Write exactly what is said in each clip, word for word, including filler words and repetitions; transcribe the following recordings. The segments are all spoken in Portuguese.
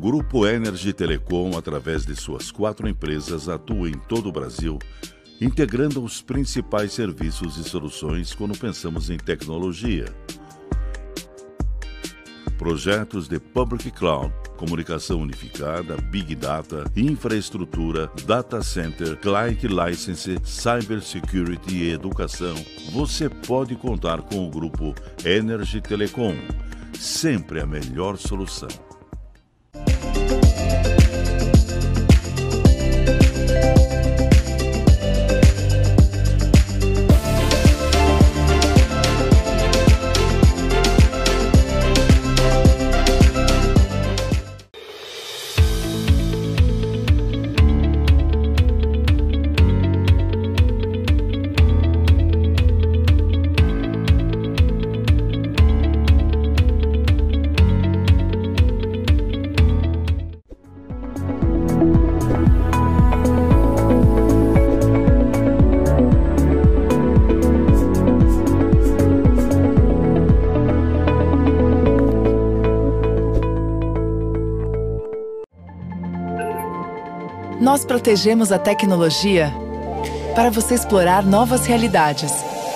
Grupo Energy Telecom, através de suas quatro empresas, atua em todo o Brasil, integrando os principais serviços e soluções quando pensamos em tecnologia. Projetos de Public Cloud, comunicação unificada, Big Data, infraestrutura, Data Center, Client License, Cybersecurity e educação. Você pode contar com o Grupo Energy Telecom. Sempre a melhor solução. Nós protegemos a tecnologia para você explorar novas realidades.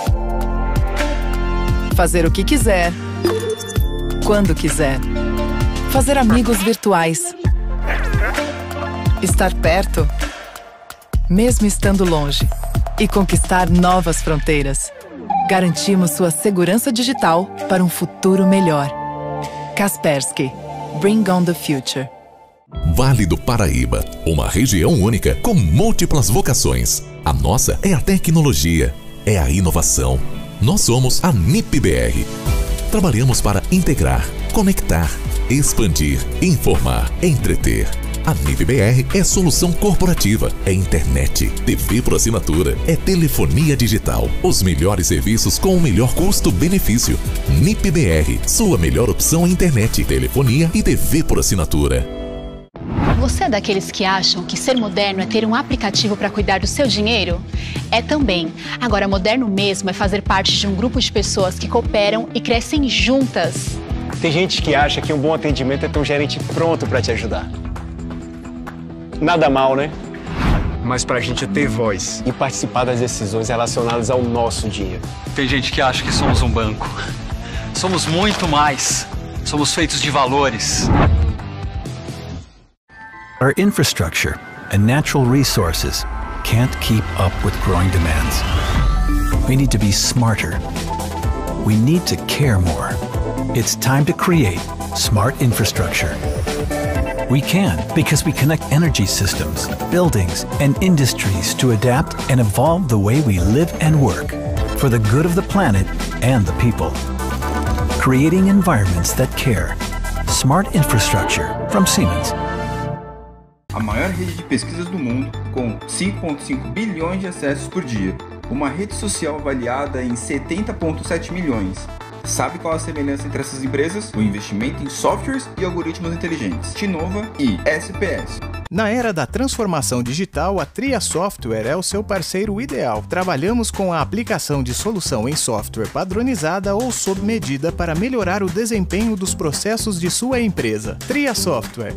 Fazer o que quiser, quando quiser. Fazer amigos virtuais. Estar perto, mesmo estando longe. E conquistar novas fronteiras. Garantimos sua segurança digital para um futuro melhor. Kaspersky. Bring on the future. Vale do Paraíba, uma região única com múltiplas vocações. A nossa é a tecnologia, é a inovação. Nós somos a N I P B R. Trabalhamos para integrar, conectar, expandir, informar, entreter. A N I P B R é solução corporativa, é internet, T V por assinatura, é telefonia digital. Os melhores serviços com o melhor custo-benefício. N I P B R, sua melhor opção em internet, telefonia e T V por assinatura. Você é daqueles que acham que ser moderno é ter um aplicativo para cuidar do seu dinheiro? É também. Agora, moderno mesmo é fazer parte de um grupo de pessoas que cooperam e crescem juntas. Tem gente que acha que um bom atendimento é ter um gerente pronto para te ajudar. Nada mal, né? Mas pra gente ter voz e participar das decisões relacionadas ao nosso dinheiro. Tem gente que acha que somos um banco. Somos muito mais. Somos feitos de valores. Our infrastructure and natural resources can't keep up with growing demands. We need to be smarter. We need to care more. It's time to create smart infrastructure. We can because we connect energy systems, buildings, and industries to adapt and evolve the way we live and work for the good of the planet and the people. Creating environments that care. Smart infrastructure from Siemens. A maior rede de pesquisas do mundo, com cinco vírgula cinco bilhões de acessos por dia. Uma rede social avaliada em setenta vírgula sete milhões. Sabe qual a semelhança entre essas empresas? O investimento em softwares e algoritmos inteligentes. Tinova e S P S. Na era da transformação digital, a Tria Software é o seu parceiro ideal. Trabalhamos com a aplicação de solução em software padronizada ou sob medida para melhorar o desempenho dos processos de sua empresa. Tria Software.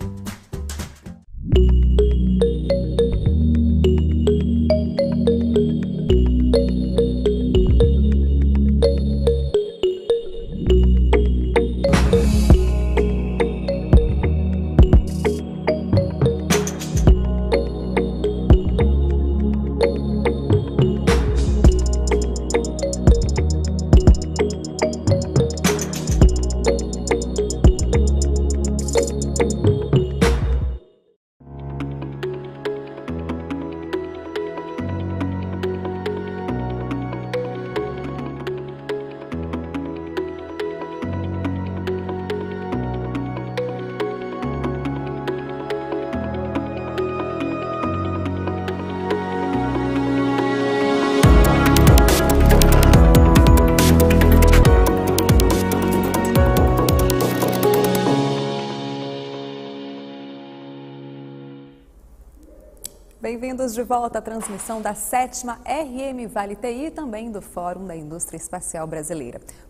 Bem-vindos de volta à transmissão da sétima R M Vale T I e também do Fórum da Indústria Espacial Brasileira.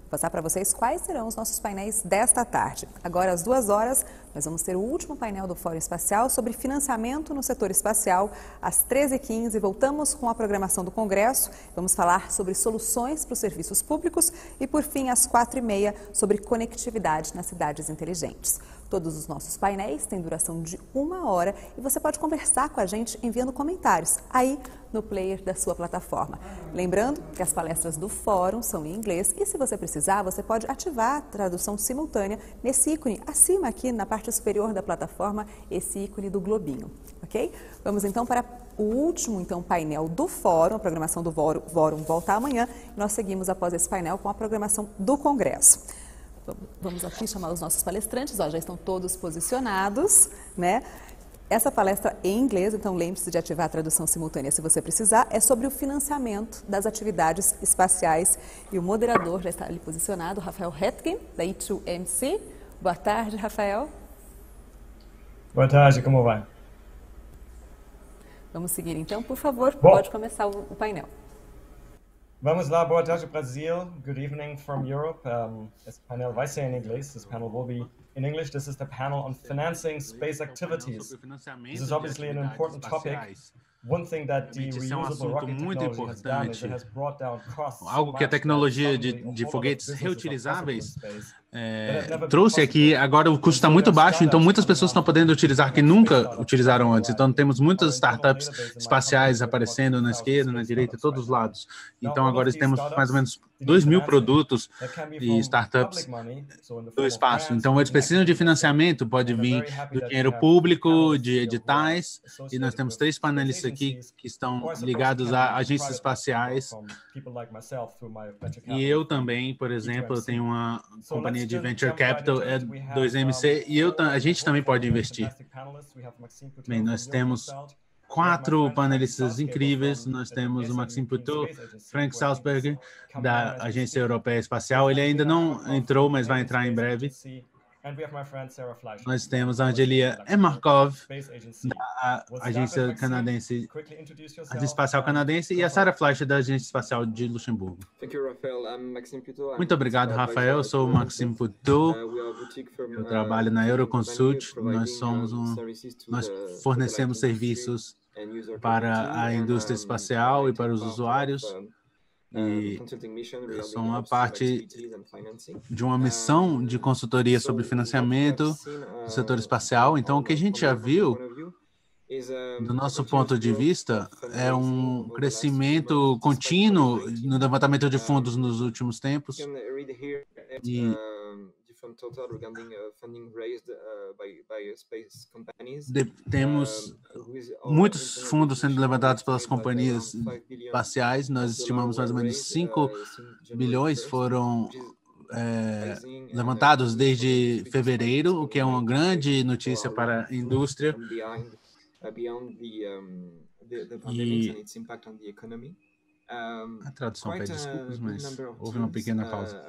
passar para vocês quais serão os nossos painéis desta tarde. Agora, às duas horas, nós vamos ter o último painel do Fórum Espacial sobre financiamento no setor espacial. Às treze e quinze, voltamos com a programação do Congresso. Vamos falar sobre soluções para os serviços públicos e, por fim, às quatro e meia, sobre conectividade nas cidades inteligentes. Todos os nossos painéis têm duração de uma hora e você pode conversar com a gente enviando comentários aí no player da sua plataforma. Lembrando que as palestras do fórum são em inglês e, se você precisar, você pode ativar a tradução simultânea nesse ícone acima aqui na parte superior da plataforma, esse ícone do globinho, ok? Vamos então para o último então, painel do fórum. A programação do fórum volta amanhã e nós seguimos após esse painel com a programação do Congresso. Vamos aqui chamar os nossos palestrantes, ó, já estão todos posicionados, né? Essa palestra é em inglês, então lembre-se de ativar a tradução simultânea se você precisar. É sobre o financiamento das atividades espaciais e o moderador já está ali posicionado, Rafael Hetkin, da I dois M C. Boa tarde, Rafael. Boa tarde, como vai? Vamos seguir então, por favor, Bom, pode começar o, o painel. Vamos lá, boa tarde, Brasil. Good evening from Europe. Um, esse painel vai ser em inglês. This panel will be in English. This is the panel on financing space activities. This is obviously an important topic. One thing that the reusable rocket technology has done is it has brought down costs. Algo que a tecnologia de, de foguetes reutilizáveis é, trouxe aqui. Agora o custo está muito baixo, então muitas pessoas estão podendo utilizar que nunca utilizaram antes. Então temos muitas startups espaciais aparecendo na esquerda, na direita, todos os lados. Então agora temos mais ou menos dois mil produtos e startups do espaço. Então eles precisam de financiamento, pode vir do dinheiro público, de editais, e nós temos três panelistas aqui que estão ligados a agências espaciais. E eu também, por exemplo, eu tenho uma companhia de Venture Capital, é dois M C, e eu, a gente também pode investir. Bem, nós temos quatro panelistas incríveis. Nós temos o Maxime Poutou, Frank Salzberger, da Agência Europeia Espacial. Ele ainda não entrou, mas vai entrar em breve. Nós temos a Angelia Emarkov, da Agência Canadense, Agência Espacial Canadense, e a Sarah Fleischer, da Agência Espacial de Luxemburgo. Muito obrigado, Rafael. Eu sou o Maxime Poutou. Eu trabalho na Euroconsult. Nós somos um, nós fornecemos serviços para a indústria espacial e para os usuários. E eu sou uma parte de uma missão de consultoria sobre financiamento do setor espacial. Então, o que a gente já viu, do nosso ponto de vista, é um crescimento contínuo no levantamento de fundos nos últimos tempos. E De, temos muitos fundos sendo levantados pelas companhias espaciais. Nós estimamos mais ou menos cinco bilhões foram é, levantados desde fevereiro, o que é uma grande notícia para a indústria. E a tradução pede desculpas, mas houve uma pequena pausa.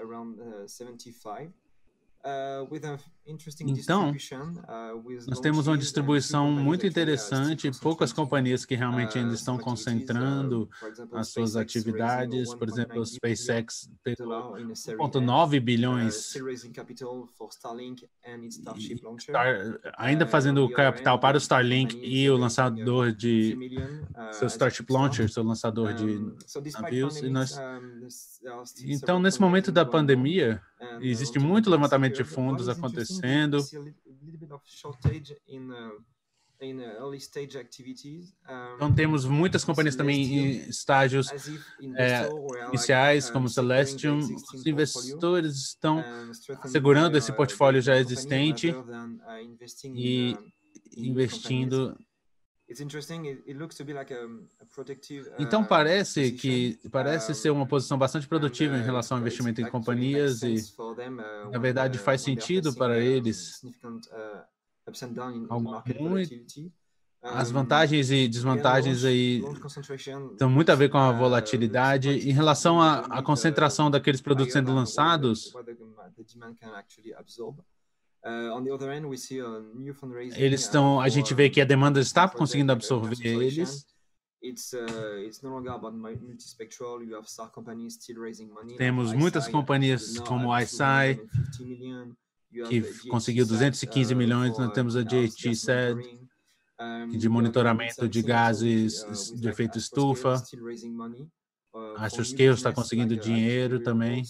Então, nós temos uma distribuição muito interessante, poucas companhias que realmente ainda estão concentrando as suas atividades. Por exemplo, o SpaceX pegou um vírgula nove bilhões, ainda fazendo o capital para o Starlink e o lançador de seu Starship Launcher, seu lançador de navios. E nós, então, nesse momento da pandemia, existe muito levantamento de fundos acontecendo. Então, temos muitas companhias também em estágios é, iniciais, como Celestium. Os investidores estão assegurando esse portfólio já existente e investindo. Então, parece que parece ser uma posição bastante produtiva em relação ao investimento em companhias e, na verdade, faz sentido para eles. Muito, as vantagens e desvantagens aí têm muito a ver com a volatilidade. Em relação à, à concentração daqueles produtos sendo lançados, eles estão, a gente vê que a demanda está conseguindo absorver eles, Temos muitas companhias como a I S I, que conseguiu duzentos e quinze milhões. Nós temos a J T S E D, de monitoramento de gases de efeito estufa. A Scale está conseguindo dinheiro também.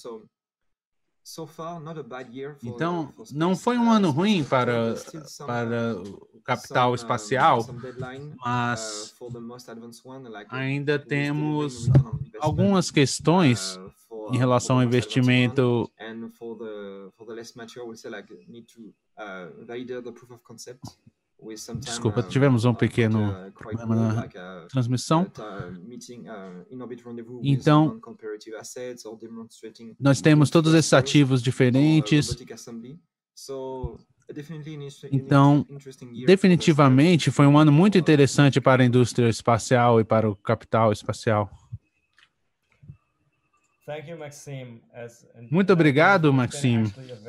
Então, não foi um ano ruim para, para o capital espacial, mas ainda temos algumas questões em relação ao investimento. Desculpa, tivemos um pequeno problema na transmissão. Então, nós temos todos esses ativos diferentes. Então, definitivamente, foi um ano muito interessante para a indústria espacial e para o capital espacial. Muito obrigado, Maxime.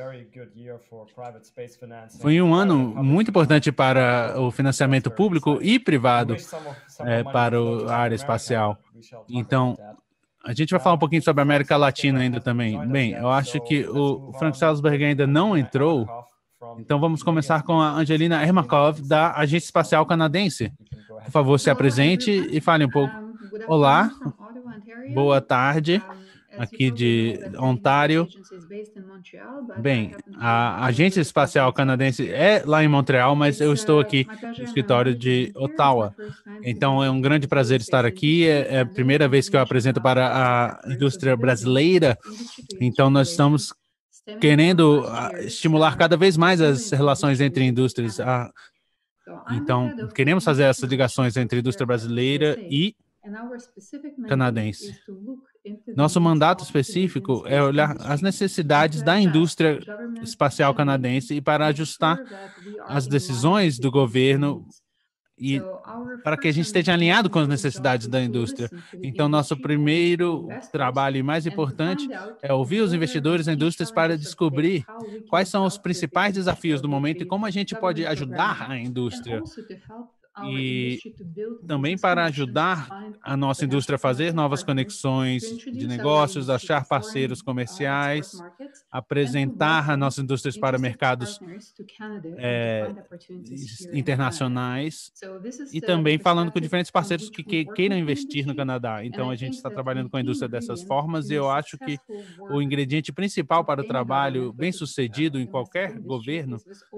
Foi um ano muito importante para o financiamento público e privado é, para a área espacial. Então, a gente vai falar um pouquinho sobre a América Latina ainda também. Bem, eu acho que o Frank Salzberg ainda não entrou, então vamos começar com a Angelina Ermakov, da Agência Espacial Canadense. Por favor, se apresente e fale um pouco. Olá, boa tarde. Aqui de Ontário. Bem, a Agência Espacial Canadense é lá em Montreal, mas eu estou aqui no escritório de Ottawa. Então, é um grande prazer estar aqui. É a primeira vez que eu apresento para a indústria brasileira. Então, nós estamos querendo estimular cada vez mais as relações entre indústrias. Então, queremos fazer essas ligações entre a indústria brasileira e canadense. Nosso mandato específico é olhar as necessidades da indústria espacial canadense e para ajustar as decisões do governo e para que a gente esteja alinhado com as necessidades da indústria. Então, nosso primeiro trabalho e mais importante é ouvir os investidores da indústria para descobrir quais são os principais desafios do momento e como a gente pode ajudar a indústria. E também para ajudar a nossa indústria a fazer novas conexões de negócios, achar parceiros comerciais, apresentar a nossa indústria para mercados é, internacionais e também falando com diferentes parceiros que, que queiram investir no Canadá. Então, a gente está trabalhando com a indústria dessas formas e eu acho que o ingrediente principal para o trabalho bem-sucedido em qualquer governo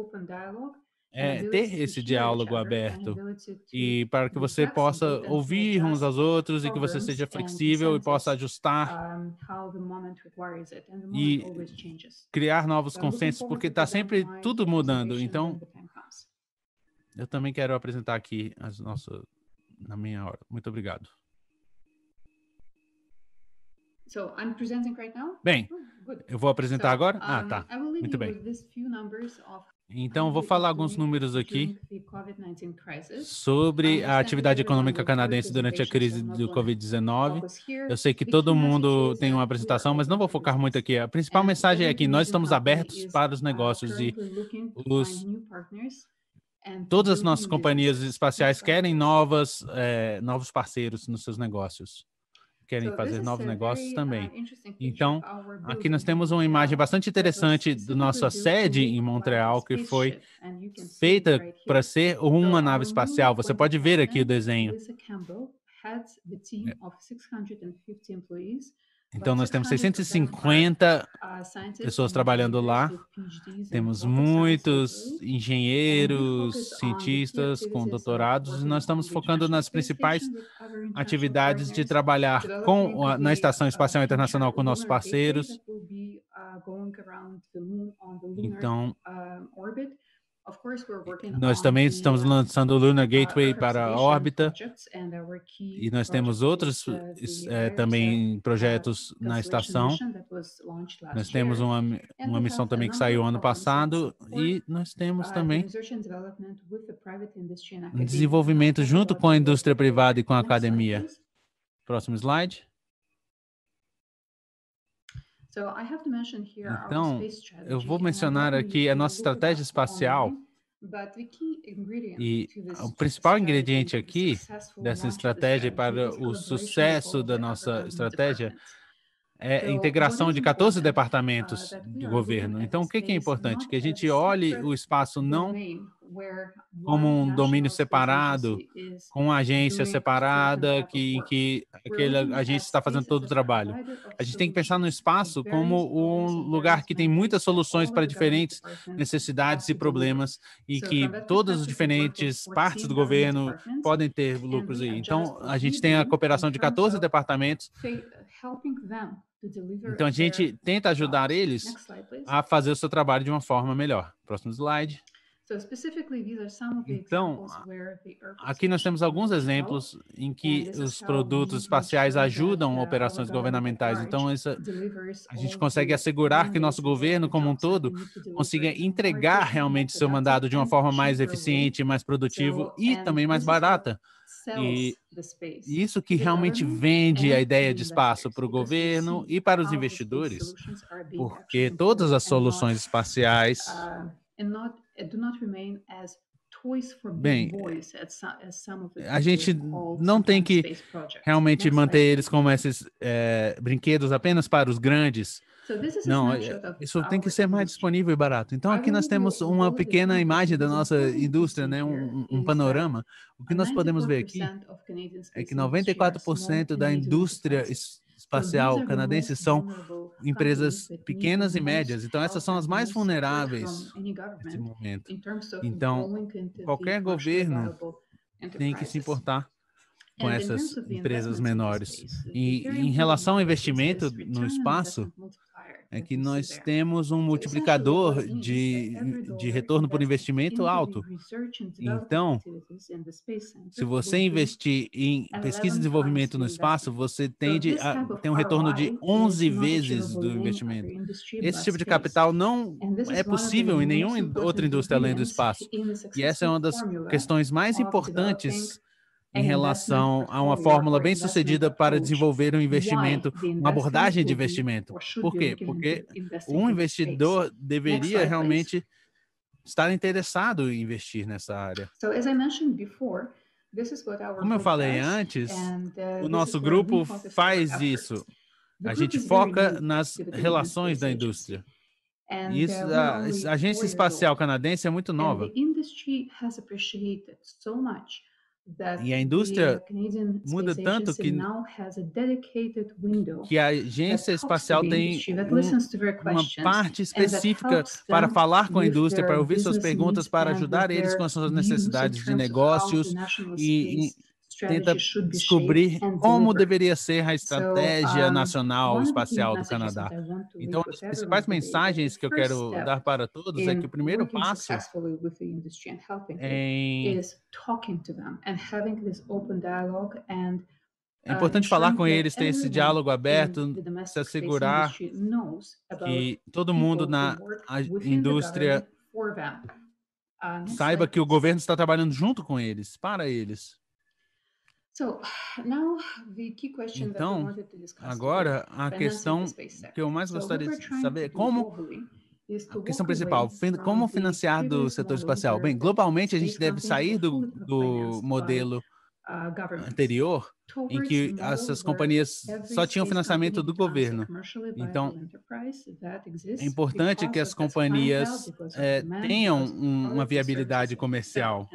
é ter esse diálogo aberto e para que você possa ouvir uns aos outros e que você seja flexível e possa ajustar e criar novos consensos, porque está sempre tudo mudando. Então, eu também quero apresentar aqui as nossas, na minha hora. Muito obrigado. Bem, eu vou apresentar agora? Ah, tá. Muito bem. Então, vou falar alguns números aqui sobre a atividade econômica canadense durante a crise do covid dezenove. Eu sei que todo mundo tem uma apresentação, mas não vou focar muito aqui. A principal mensagem é que nós estamos abertos para os negócios e os, todas as nossas companhias espaciais querem novas, é, novos parceiros nos seus negócios. Querem fazer novos negócios também. Então, aqui nós temos uma imagem bastante interessante da nossa sede em Montreal, que foi feita para ser uma nave espacial. Você pode ver aqui o desenho. Então, nós temos seiscentos e cinquenta pessoas trabalhando lá. Temos muitos engenheiros, cientistas com doutorados, e nós estamos focando nas principais atividades de trabalhar com a, na Estação Espacial Internacional com nossos parceiros. Então, nós também estamos lançando o Lunar Gateway para a órbita e nós temos outros é, também projetos na estação. Nós temos uma, uma missão também que saiu ano passado e nós temos também um desenvolvimento junto com a indústria privada e com a academia. Próximo slide. Então, eu vou mencionar aqui a nossa estratégia espacial. E o principal ingrediente aqui dessa estratégia para o sucesso da nossa estratégia é a integração de quatorze departamentos do governo. Então, o que é importante? Que a gente olhe o espaço não como um domínio separado, com uma agência separada, que, em que aquele agência está fazendo todo o trabalho. A gente tem que pensar no espaço como um lugar que tem muitas soluções para diferentes necessidades e problemas e que todas as diferentes partes do governo podem ter lucros aí. Então, a gente tem a cooperação de quatorze departamentos. Então, a gente tenta ajudar eles a fazer o seu trabalho de uma forma melhor. Próximo slide. Então, aqui nós temos alguns exemplos em que os produtos espaciais ajudam operações governamentais. Então, isso, a gente consegue assegurar que nosso governo, como um todo, consiga entregar realmente seu mandado de uma forma mais eficiente, mais produtiva e também mais barata. E isso que realmente vende a ideia de espaço para o governo e para os investidores, porque todas as soluções espaciais Bem, a gente não tem que realmente manter eles como esses é, brinquedos apenas para os grandes. Não, isso tem que ser mais disponível e barato. Então, aqui nós temos uma pequena imagem da nossa indústria, né? um, um panorama. O que nós podemos ver aqui é que noventa e quatro por cento da indústria espacial canadense são empresas pequenas e médias. Então, essas são as mais vulneráveis nesse momento. Então, qualquer governo tem que se importar com essas empresas menores. E em relação ao investimento no espaço, é que nós temos um multiplicador de, de retorno por investimento alto. Então, se você investir em pesquisa e desenvolvimento no espaço, você tende a ter um retorno de onze vezes do investimento. Esse tipo de capital não é possível em nenhuma outra indústria além do espaço. E essa é uma das questões mais importantes em relação a uma fórmula bem sucedida para desenvolver um investimento, uma abordagem de investimento. Por quê? Porque um investidor deveria realmente estar interessado em investir nessa área. Como eu falei antes, o nosso grupo faz isso. A gente foca nas relações da indústria. Isso, a, a Agência Espacial Canadense é muito nova. E a indústria muda tanto que, que a agência espacial tem um, uma parte específica para falar com a indústria, para ouvir suas perguntas, para ajudar eles com as suas necessidades de negócios e, e tenta descobrir como deveria ser a estratégia nacional espacial do Canadá. Então, as principais mensagens que eu quero dar para todos é que o primeiro passo em É importante falar com eles, ter esse diálogo aberto, se assegurar que todo mundo na indústria saiba que o governo está trabalhando junto com eles, para eles. Então, agora, a questão que eu mais gostaria de saber é como, a questão principal, como financiar do setor espacial? Bem, globalmente, a gente deve sair do, do modelo anterior, em que essas companhias só tinham financiamento do governo. Então, é importante que as companhias é, tenham um, uma viabilidade comercial.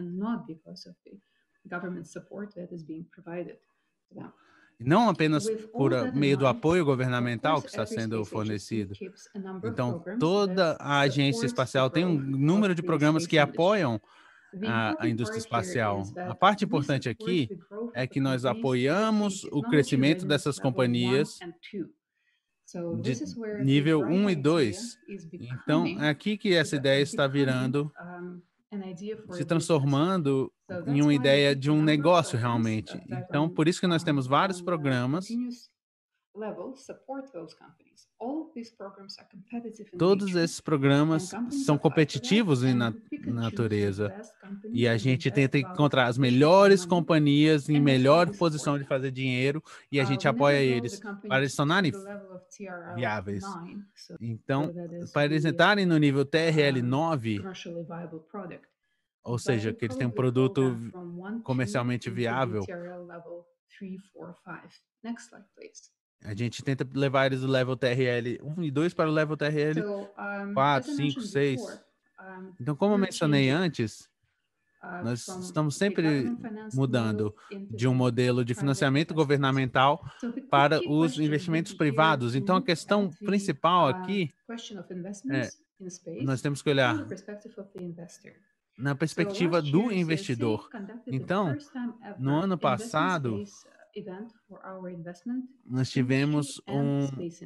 Não apenas por meio do apoio governamental que está sendo fornecido. Então, toda a agência espacial tem um número de programas que apoiam a, a indústria espacial. A parte importante aqui é que nós apoiamos o crescimento dessas companhias de nível um e dois. Então, é aqui que essa ideia está virando, se transformando em uma ideia de um negócio realmente. Então, por isso que nós temos vários programas. Todos esses programas são competitivos em na natureza. E a gente tenta encontrar as melhores companhias em melhor posição de fazer dinheiro e a gente apoia eles para eles se tornarem viáveis. Então, para eles entrarem no nível T R L nove, ou seja, que eles têm um produto comercialmente viável. A gente tenta levar eles do level T R L um e dois para o level T R L quatro, cinco, seis. Então, como eu mencionei antes, nós estamos sempre mudando de um modelo de financiamento governamental para os investimentos privados. Então, a questão principal aqui é, nós temos que olhar na perspectiva do investidor. Então, no ano passado, nós tivemos um,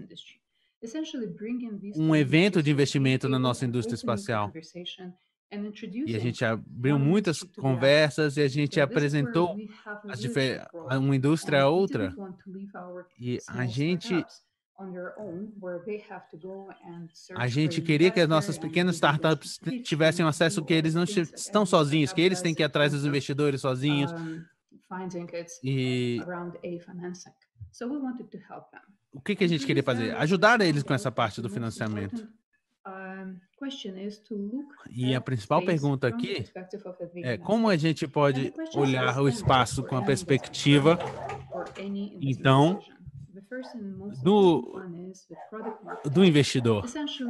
um evento de investimento na nossa indústria espacial. E a gente abriu muitas conversas e a gente apresentou as difer- uma indústria a outra. E a gente, a gente queria que as nossas pequenas startups tivessem acesso que eles não estão sozinhos, que eles têm que ir atrás dos investidores sozinhos. E o que, que a gente queria fazer? Ajudar eles com essa parte do financiamento. E a principal pergunta aqui é como a gente pode olhar o espaço com a perspectiva, então, do, do investidor.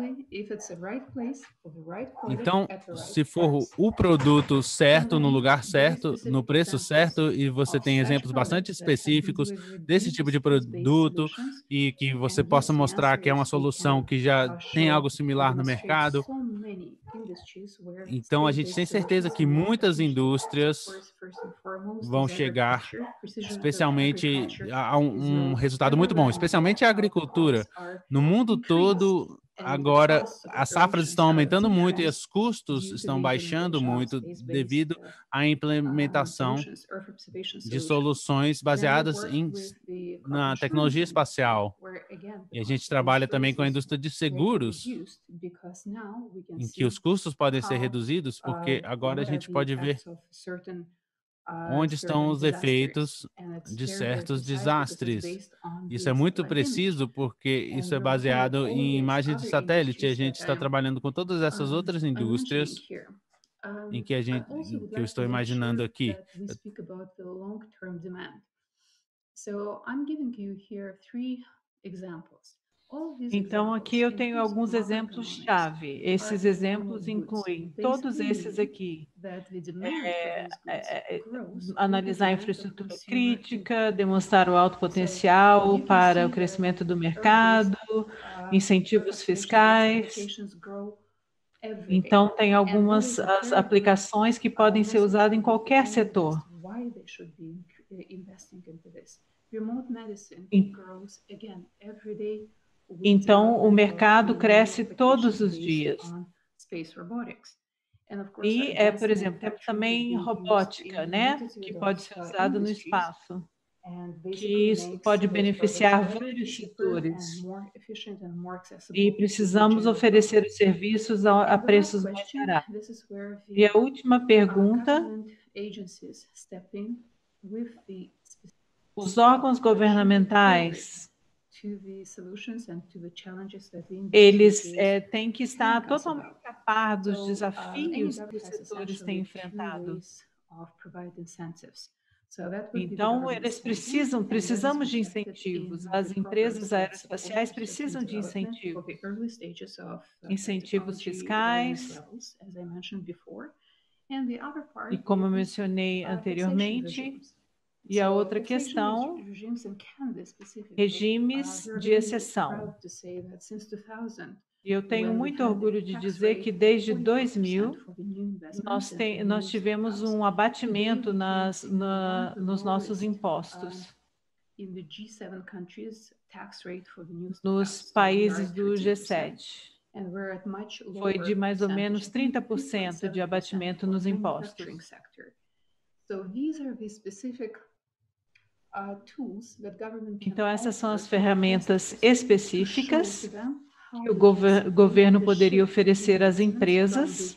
Então, se for o produto certo, no lugar certo, no preço certo, e você tem exemplos bastante específicos desse tipo de produto e que você possa mostrar que é uma solução que já tem algo similar no mercado, então a gente tem certeza que muitas indústrias vão chegar, especialmente a um, um resultado muito bom, especialmente a agricultura. No mundo todo, agora, as safras estão aumentando muito e os custos estão baixando muito devido à implementação de soluções baseadas em, na tecnologia espacial. E a gente trabalha também com a indústria de seguros, em que os custos podem ser reduzidos, porque agora a gente pode ver onde estão os efeitos de certos desastres. Isso é muito preciso porque isso é baseado em imagens de satélite. A gente está trabalhando com todas essas outras indústrias em que a gente, em que eu estou imaginando aqui. Então, aqui eu tenho alguns exemplos-chave. Esses exemplos incluem todos esses aqui. É, é, é, analisar a infraestrutura crítica, demonstrar o alto potencial para o crescimento do mercado, incentivos fiscais. Então, tem algumas as aplicações que podem ser usadas em qualquer setor. Então, o mercado cresce todos os dias. E, é, por exemplo, temos também robótica, né, que pode ser usada no espaço, que isso pode beneficiar vários setores. E precisamos oferecer os serviços a, a preços mais baratos. E a última pergunta: os órgãos governamentais, eles é, têm que estar totalmente a par dos desafios que os setores têm enfrentado. Então, eles precisam, precisamos de incentivos. As empresas aeroespaciais precisam de incentivos. Incentivos fiscais. E como eu mencionei anteriormente, e a outra questão, regimes de exceção. E eu tenho muito orgulho de dizer que desde dois mil, nós, tem, nós tivemos um abatimento nas, na, nos nossos impostos. Nos países do G sete. Foi de mais ou menos trinta por cento de abatimento nos impostos. Então, essas são as ferramentas específicas que o gover- governo poderia oferecer às empresas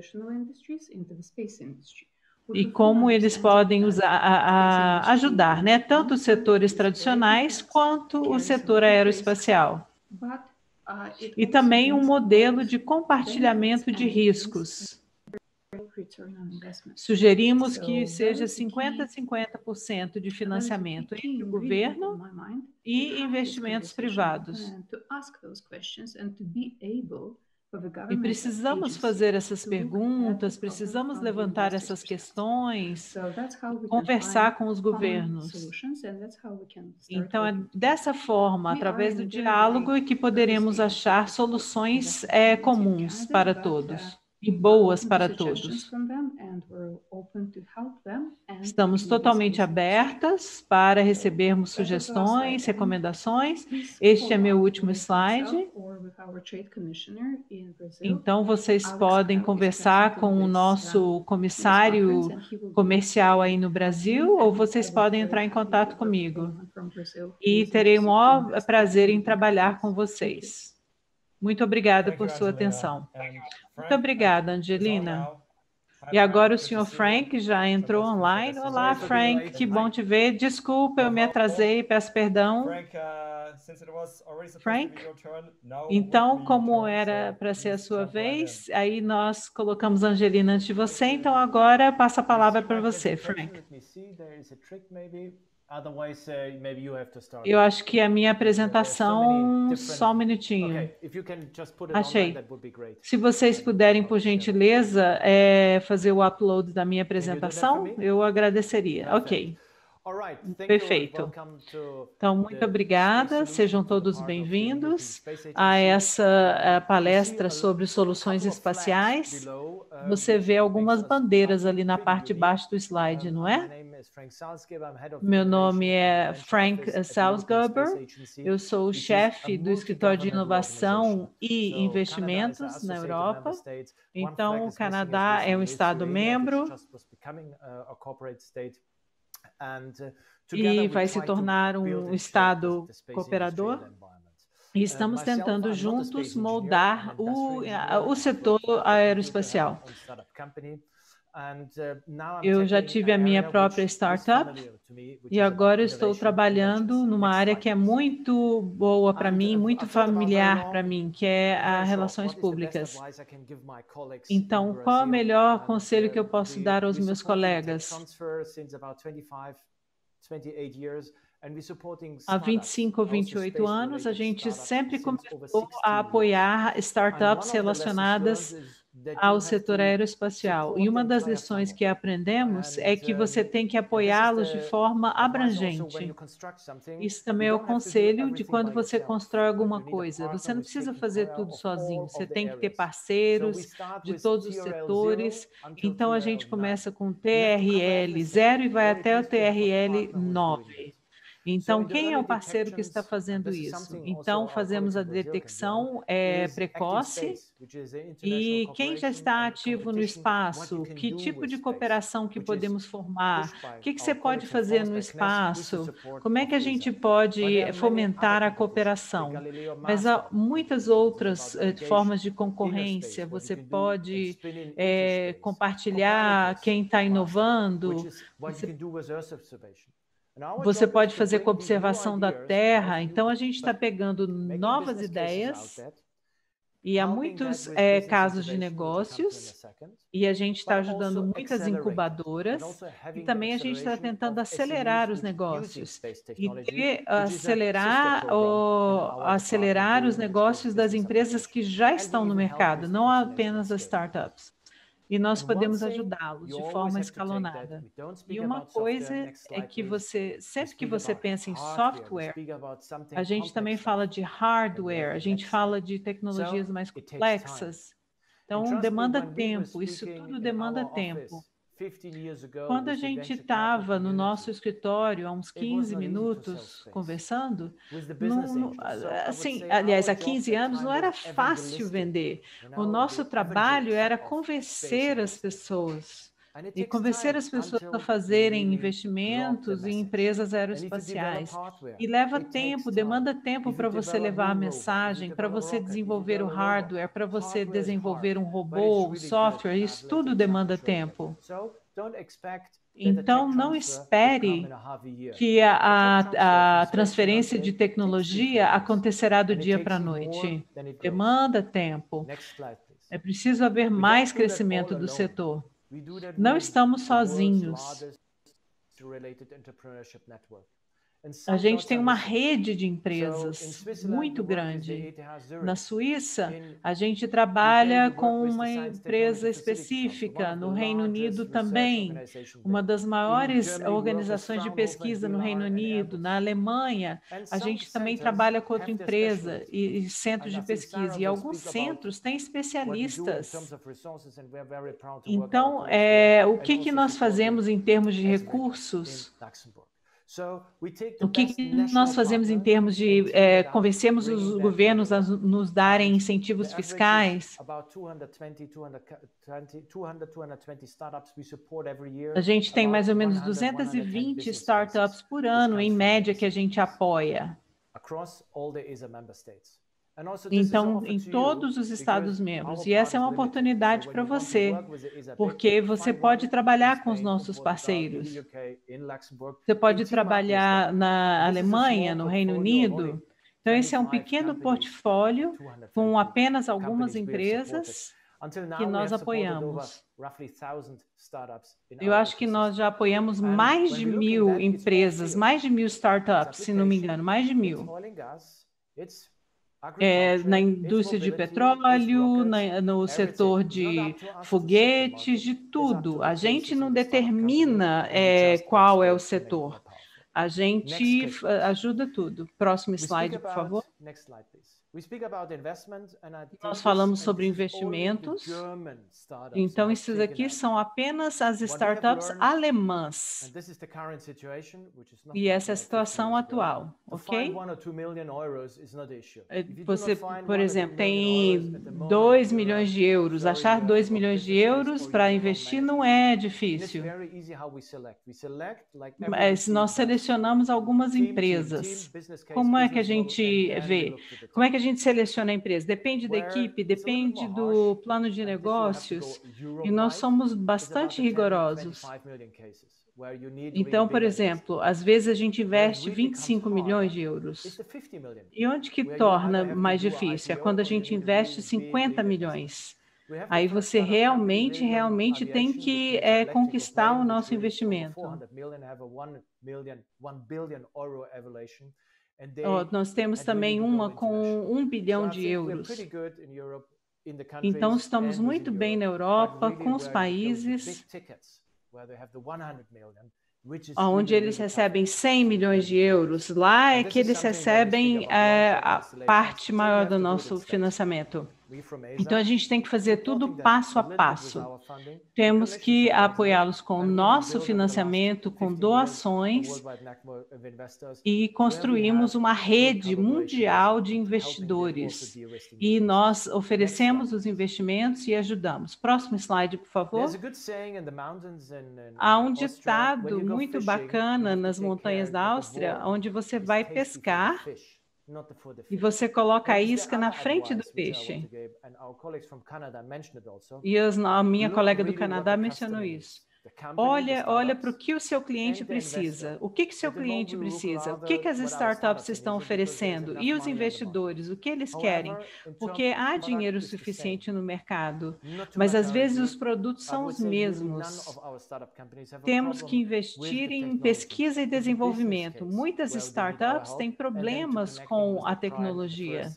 e como eles podem usar, a, a ajudar, né, tanto os setores tradicionais quanto o setor aeroespacial. E também um modelo de compartilhamento de riscos. Sugerimos que seja cinquenta a cinquenta por cento de financiamento entre o governo e investimentos privados. E precisamos fazer essas perguntas, precisamos levantar essas questões, conversar com os governos. Então, é dessa forma, através do diálogo, é que poderemos achar soluções é, comuns para todos e boas para todos. Estamos totalmente abertas para recebermos sugestões, recomendações. Este é meu último slide. Então, vocês podem conversar com o nosso comissário comercial aí no Brasil, ou vocês podem entrar em contato comigo. E terei o maior prazer em trabalhar com vocês. Muito obrigada por sua atenção. Muito obrigada, Angelina. E agora o senhor Frank já entrou online. Olá, Frank, que bom te ver. Desculpa, eu me atrasei, peço perdão. Frank, então, como era para ser a sua vez, aí nós colocamos a Angelina antes de você, então agora passo a palavra para você, Frank. Eu acho que a minha apresentação, só um minutinho. Achei. Se vocês puderem, por gentileza, é, fazer o upload da minha apresentação, eu agradeceria. Ok. Perfeito. Então, muito obrigada. Sejam todos bem-vindos a essa a palestra sobre soluções espaciais. Você vê algumas bandeiras ali na parte de baixo do slide, não é? Meu nome é Frank Salzgeber. Eu sou o chefe do Escritório de Inovação e Investimentos na Europa. Então, o Canadá é um Estado-membro e vai se tornar um Estado cooperador. E estamos tentando juntos moldar o, o setor aeroespacial. Eu já tive a minha própria startup e agora estou trabalhando numa área que é muito boa para mim, muito familiar para mim, que é as relações públicas. Então, qual é o melhor conselho que eu posso dar aos meus colegas? Há vinte e cinco ou vinte e oito anos, a gente sempre começou a apoiar startups relacionadas ao setor aeroespacial. E uma das lições que aprendemos é que você tem que apoiá-los de forma abrangente. Isso também é o conselho de quando você constrói alguma coisa. Você não precisa fazer tudo sozinho, você tem que ter parceiros de todos os setores. Então, a gente começa com T R L zero e vai até o T R L nove. Então, quem é o parceiro que está fazendo isso? Então, fazemos a detecção é, precoce e quem já está ativo no espaço, que tipo de cooperação que podemos formar, o que, que você pode fazer no espaço, como é que a gente pode fomentar a cooperação. Mas há muitas outras é, formas de concorrência, você pode é, compartilhar quem está inovando, você... Você pode fazer com observação da Terra. Então, a gente está pegando novas ideias e há muitos é, casos de negócios e a gente está ajudando muitas incubadoras e também a gente está tentando acelerar os negócios e de acelerar, o, acelerar os negócios das empresas que já estão no mercado, não apenas as startups. E nós podemos ajudá-los de forma escalonada. E uma coisa é que você, sempre que você pensa em software, a gente também fala de hardware, a gente fala de tecnologias mais complexas. Então, demanda tempo, isso tudo demanda tempo. Quando a gente estava no nosso escritório, há uns quinze minutos, conversando, não, assim, aliás, há quinze anos não era fácil vender. O nosso trabalho era convencer as pessoas, e convencer as pessoas a fazerem investimentos em empresas aeroespaciais. E leva tempo, demanda tempo para você levar a mensagem, para você desenvolver o hardware, para você desenvolver um robô, um software, isso tudo demanda tempo. Então, não espere que a, a, a transferência de tecnologia acontecerá do dia para a noite. Demanda tempo. É preciso haver mais crescimento do setor. Não estamos sozinhos. A gente tem uma rede de empresas muito grande. Na Suíça, a gente trabalha com uma empresa específica, no Reino Unido também, uma das maiores organizações de pesquisa no Reino Unido. Na Alemanha, a gente também trabalha com outra empresa e, e centros de pesquisa. E alguns centros têm especialistas. Então, é, o que, que nós fazemos em termos de recursos? O que, que nós fazemos em termos de é, convencemos os governos a nos darem incentivos fiscais? A gente tem mais ou menos duzentas e vinte startups por ano, em média, que a gente apoia. Então, em todos os Estados-membros. E essa é uma oportunidade para você, porque você pode trabalhar com os nossos parceiros. Você pode trabalhar na Alemanha, no Reino Unido. Então, esse é um pequeno portfólio com apenas algumas empresas que nós apoiamos. Eu acho que nós já apoiamos mais de mil empresas, mais de mil startups, se não me engano, mais de mil. É, na indústria de petróleo, na, no setor de foguetes, de tudo. A gente não determina é, qual é o setor. A gente ajuda tudo. Próximo slide, por favor. Nós falamos sobre investimentos. Então, esses aqui são apenas as startups alemãs. E essa é a situação atual, ok? Você, por exemplo, tem dois milhões de euros. Achar dois milhões de euros para investir não é difícil. Mas nós selecionamos algumas empresas. Como é que a gente vê? Como é que a gente seleciona a empresa? Depende da equipe, depende do plano de negócios, e nós somos bastante rigorosos. Então, por exemplo, às vezes a gente investe vinte e cinco milhões de euros. E onde que torna mais difícil? É quando a gente investe cinquenta milhões. Aí você realmente, realmente tem que é, conquistar o nosso investimento. Oh, nós temos também uma com um bilhão de euros. Então, estamos muito bem na Europa, com os países onde eles recebem cem milhões de euros. Lá é que eles recebem é, a parte maior do nosso financiamento. Então, a gente tem que fazer tudo passo a passo. Temos que apoiá-los com o nosso financiamento, com doações, e construímos uma rede mundial de investidores. E nós oferecemos os investimentos e ajudamos. Próximo slide, por favor. Há um ditado muito bacana nas montanhas da Áustria, onde você vai pescar e você coloca a isca na frente do peixe. E a minha colega do Canadá mencionou isso. Olha, olha para o que o seu cliente precisa. O que que seu cliente precisa? O que que as startups estão oferecendo? E os investidores, o que eles querem? Porque há dinheiro suficiente no mercado, mas às vezes os produtos são os mesmos. Temos que investir em pesquisa e desenvolvimento. Muitas startups têm problemas com a tecnologia.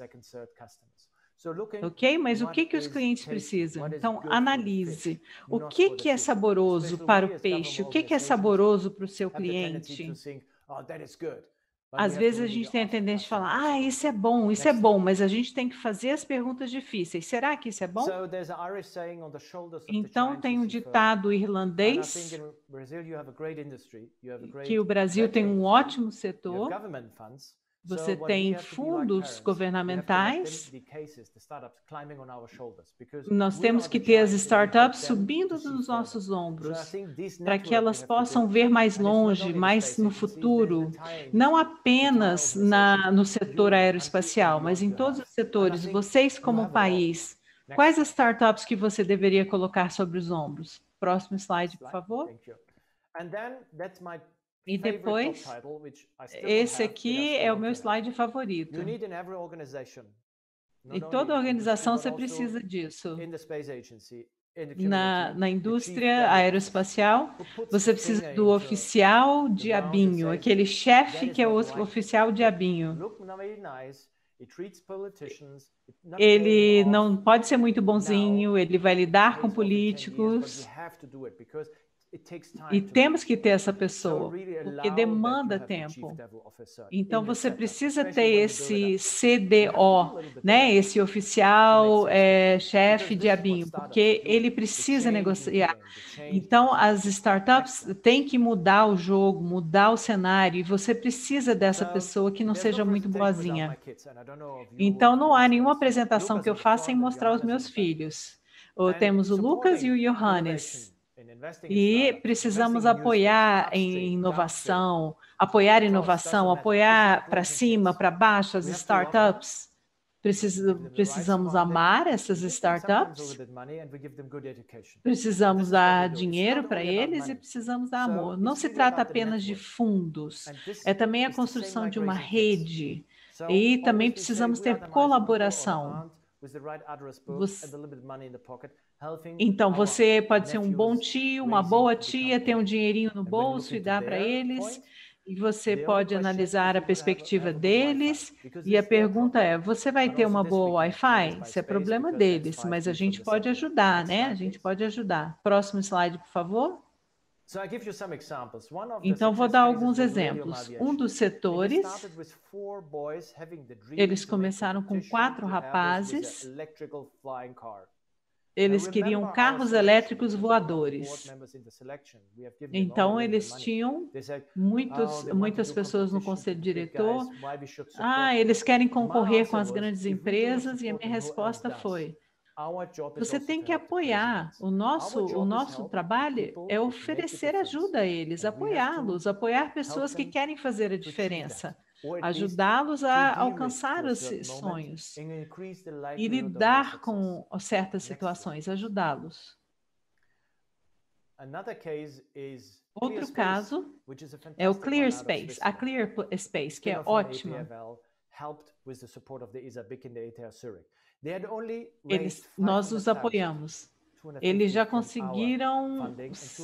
Ok? Mas o que que os clientes precisam? Então, analise. O que que é saboroso para o peixe? O que que é saboroso para o seu cliente? Às vezes a gente tem a tendência de falar, ah, isso é bom, isso é bom, mas a gente tem que fazer as perguntas difíceis. Será que isso é bom? Então, tem um ditado irlandês que o Brasil tem um ótimo setor. Você tem fundos governamentais. Nós temos que ter as startups subindo nos nossos ombros, para que elas possam ver mais longe, mais no futuro, não apenas na, no setor aeroespacial, mas em todos os setores. Vocês, como país, quais as startups que você deveria colocar sobre os ombros? Próximo slide, por favor. E depois, esse aqui é o meu slide favorito. Em toda organização você precisa disso. Na, na indústria aeroespacial, você precisa do oficial diabinho, aquele chefe que é o oficial diabinho. Ele não pode ser muito bonzinho, ele vai lidar com políticos. E temos que ter essa pessoa, porque demanda tempo. Então, você precisa ter esse C D O, né? Esse oficial é, chefe diabinho, porque ele precisa negociar. Então, as startups têm que mudar o jogo, mudar o cenário, e você precisa dessa pessoa que não seja muito boazinha. Então, não há nenhuma apresentação que eu faça sem mostrar os meus filhos. Ou temos o Lucas e o Johannes. E precisamos apoiar em inovação, apoiar inovação, apoiar para cima, para baixo as startups. Precis, precisamos amar essas startups, precisamos dar dinheiro para eles e precisamos dar amor. Não se trata apenas de fundos, é também a construção de uma rede. E também precisamos ter colaboração. Você, então, você pode ser um bom tio, uma boa tia, ter um dinheirinho no bolso e dar para eles, e você pode analisar a perspectiva deles, e a pergunta é, você vai ter uma boa Wi-Fi? Isso é problema deles, mas a gente pode ajudar, né? A gente pode ajudar. Próximo slide, por favor. Então, vou dar alguns exemplos. Um dos setores, eles começaram com quatro rapazes. Eles queriam carros elétricos voadores. Então, eles tinham muitos, muitas pessoas no conselho diretor. Ah, eles querem concorrer com as grandes empresas, e a minha resposta foi: você tem que apoiar. O nosso, o nosso trabalho é oferecer ajuda a eles, apoiá-los, apoiar pessoas que querem fazer a diferença, ajudá-los a alcançar os sonhos e lidar com certas situações, ajudá-los. Outro caso é o ClearSpace, a ClearSpace, que é ótima. Eles, nós os apoiamos. Eles já conseguiram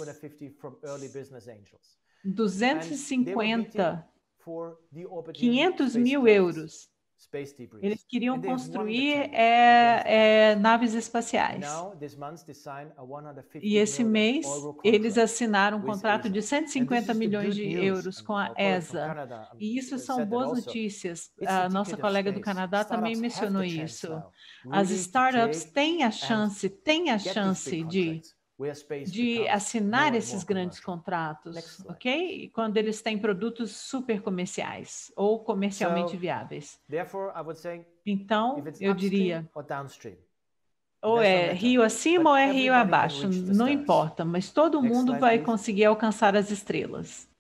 duzentos e cinquenta, quinhentos mil euros. Eles queriam construir é, é, naves espaciais. E esse mês, eles assinaram um contrato de cento e cinquenta milhões de euros com a E S A. E isso são boas notícias. A nossa colega do Canadá também mencionou isso. As startups têm a chance, têm a chance de... de assinar esses grandes contratos, ok? E quando eles têm produtos super comerciais ou comercialmente viáveis. Então, eu diria, ou é rio acima ou é rio abaixo, não importa, mas todo mundo vai conseguir alcançar as estrelas.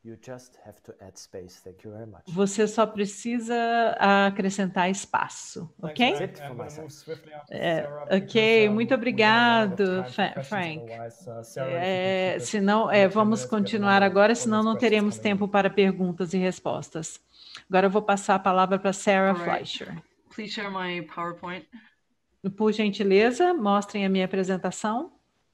Você só precisa acrescentar espaço, ok? É, ok, muito obrigado, Frank. É, senão, é, vamos continuar agora, senão não teremos tempo para perguntas e respostas. Agora eu vou passar a palavra para Sarah Fleischer. Please share my PowerPoint. Por gentileza, mostrem a minha apresentação.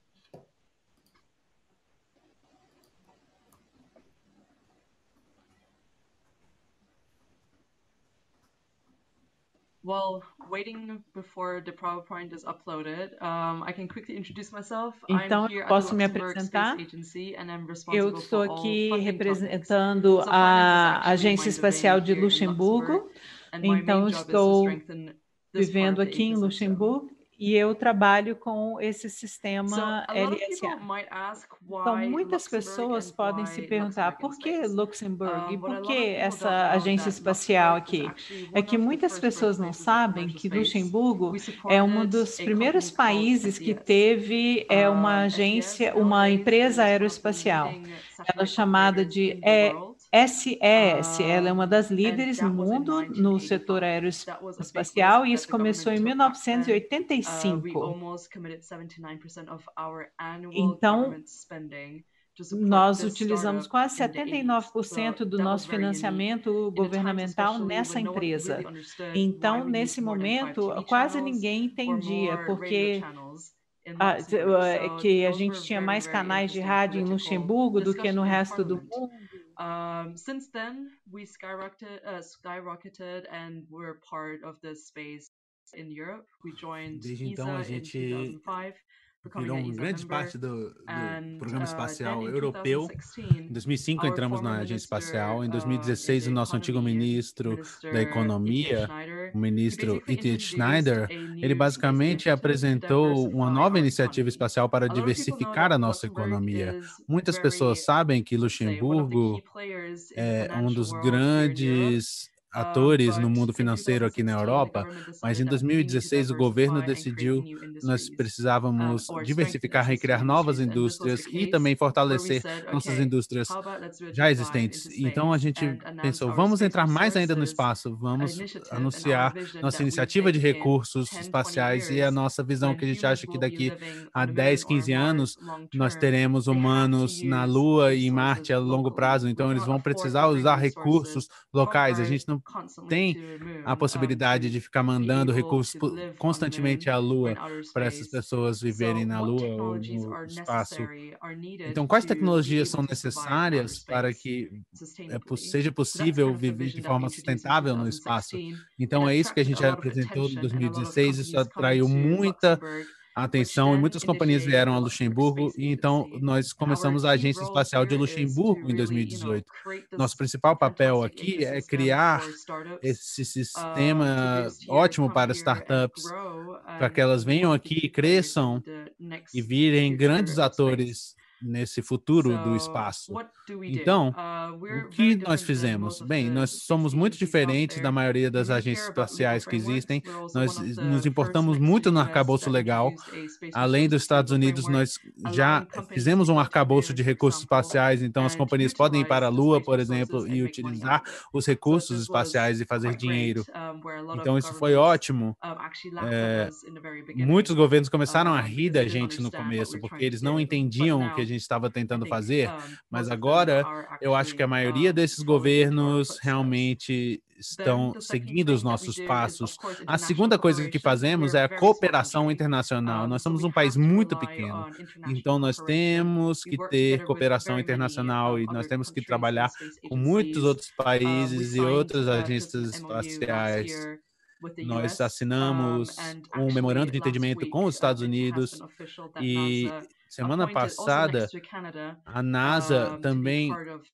While waiting before the PowerPoint is uploaded, um, I can quickly introduce myself. Então, eu posso me apresentar. Eu estou aqui representando a Agência Espacial de Luxemburgo. Então, estou vivendo aqui em Luxemburgo e eu trabalho com esse sistema L S A. Então, muitas pessoas podem se perguntar por que Luxemburgo e por que essa agência espacial aqui? É que muitas pessoas não sabem que Luxemburgo é um dos primeiros países que teve é, uma agência, uma empresa aeroespacial. Ela é chamada de S E S, ela é uma das líderes no mundo no setor aeroespacial e isso começou em mil novecentos e oitenta e cinco. Então, nós utilizamos quase setenta e nove por cento do nosso financiamento governamental nessa empresa. Então, nesse momento, quase ninguém entendia, porque Ah, que a gente tinha mais canais de rádio em Luxemburgo do que no resto do mundo. Um, since then, we skyrocketed, uh, skyrocketed and we're part of this space in Europe. We joined Desde E S então, a A in gente two thousand five. virou uma grande parte do, do Programa Espacial Europeu. Em dois mil e cinco, entramos na Agência Espacial. Em dois mil e dezesseis, o nosso antigo ministro da Economia, o ministro E T Schneider, ele basicamente apresentou uma nova iniciativa espacial para diversificar a nossa economia. Muitas pessoas sabem que Luxemburgo é um dos grandes atores no mundo financeiro aqui na Europa, mas em dois mil e dezesseis o governo decidiu que nós precisávamos diversificar e criar novas indústrias e também fortalecer nossas indústrias já existentes. Então a gente pensou, vamos entrar mais ainda no espaço, vamos anunciar nossa iniciativa de recursos espaciais e a nossa visão que a gente acha que daqui a dez, quinze anos nós teremos humanos na Lua e em Marte a longo prazo, então eles vão precisar usar recursos locais. A gente não tem a possibilidade de ficar mandando recursos constantemente à Lua para essas pessoas viverem na Lua ou no espaço. Então, quais tecnologias são necessárias para que seja possível viver de forma sustentável no espaço? Então, é isso que a gente apresentou em dois mil e dezesseis. Isso atraiu muita atenção e muitas companhias vieram a Luxemburgo e então nós começamos a Agência Espacial de Luxemburgo em dois mil e dezoito. Nosso principal papel aqui é criar esse sistema ótimo para startups, para que elas venham aqui, cresçam e virem grandes atores nesse futuro do espaço. Então, o que nós fizemos? Bem, nós somos muito diferentes da maioria das agências espaciais que existem. Nós nos importamos muito no arcabouço legal. Além dos Estados Unidos, nós já fizemos um arcabouço de recursos espaciais, então as companhias podem ir para a Lua, por exemplo, e utilizar os recursos espaciais e fazer dinheiro. Então, isso foi ótimo. É, muitos governos começaram a rir da gente no começo, porque eles não entendiam o que a gente estava tentando fazer, mas agora eu acho que a maioria desses governos realmente estão seguindo os nossos passos. A segunda coisa que fazemos é a cooperação internacional. Nós somos um país muito pequeno, então nós temos que ter cooperação internacional e nós temos que trabalhar com muitos outros países e outras agências espaciais. Nós assinamos um memorando de entendimento com os Estados Unidos e semana passada a NASA também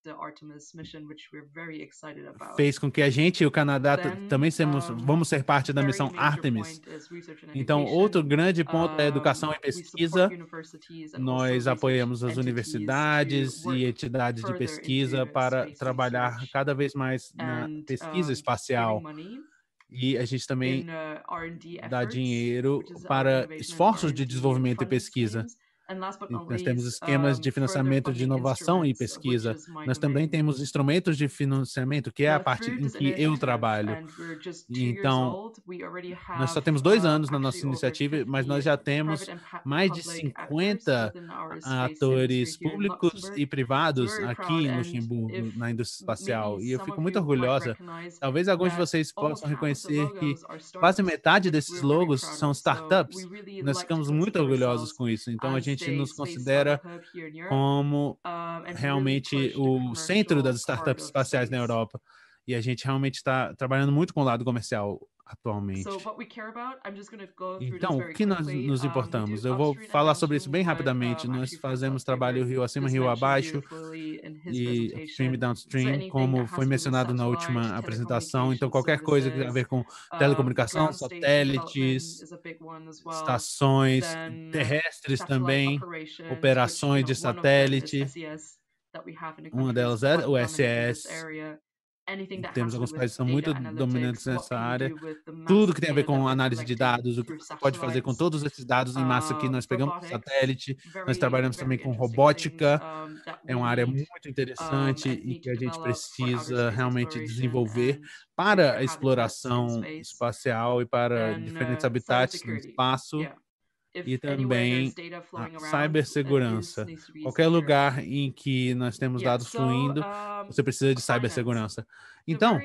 fez com que a gente e o Canadá também semos, vamos ser parte da missão Artemis. Então, outro grande ponto é a educação e pesquisa. Nós apoiamos as universidades e entidades de pesquisa para trabalhar cada vez mais na pesquisa espacial. E a gente também dá dinheiro para esforços de desenvolvimento e pesquisa. Nós temos esquemas de financiamento de inovação e pesquisa. Nós também temos instrumentos de financiamento, que é a parte em que eu trabalho. Então, nós só temos dois anos na nossa iniciativa, mas nós já temos mais de cinquenta atores públicos e privados aqui em Luxemburgo, na indústria espacial. E eu fico muito orgulhosa. Talvez alguns de vocês possam reconhecer que quase metade desses logos são startups. Nós ficamos muito orgulhosos com isso. Então, a gente nos considera como realmente o centro das startups espaciais na Europa. E a gente realmente está trabalhando muito com o lado comercial atualmente. Então, o que nós nos importamos? Eu vou falar sobre isso bem rapidamente. Nós fazemos trabalho rio acima, rio abaixo, e upstream e downstream, como foi mencionado na última apresentação. Então, qualquer coisa que tenha a ver com telecomunicação, satélites, estações terrestres também, operações de satélite. Uma delas é o S E S. Temos alguns países que são muito dominantes nessa área. Tudo que tem a ver com análise de dados, o que você pode fazer com todos esses dados em massa que nós pegamos do satélite. Nós trabalhamos também com robótica. É uma área muito interessante e que a gente precisa realmente desenvolver para a exploração espacial e para diferentes habitats no espaço. E também a cibersegurança. Qualquer lugar em que nós temos dados fluindo, você precisa de cibersegurança. Então,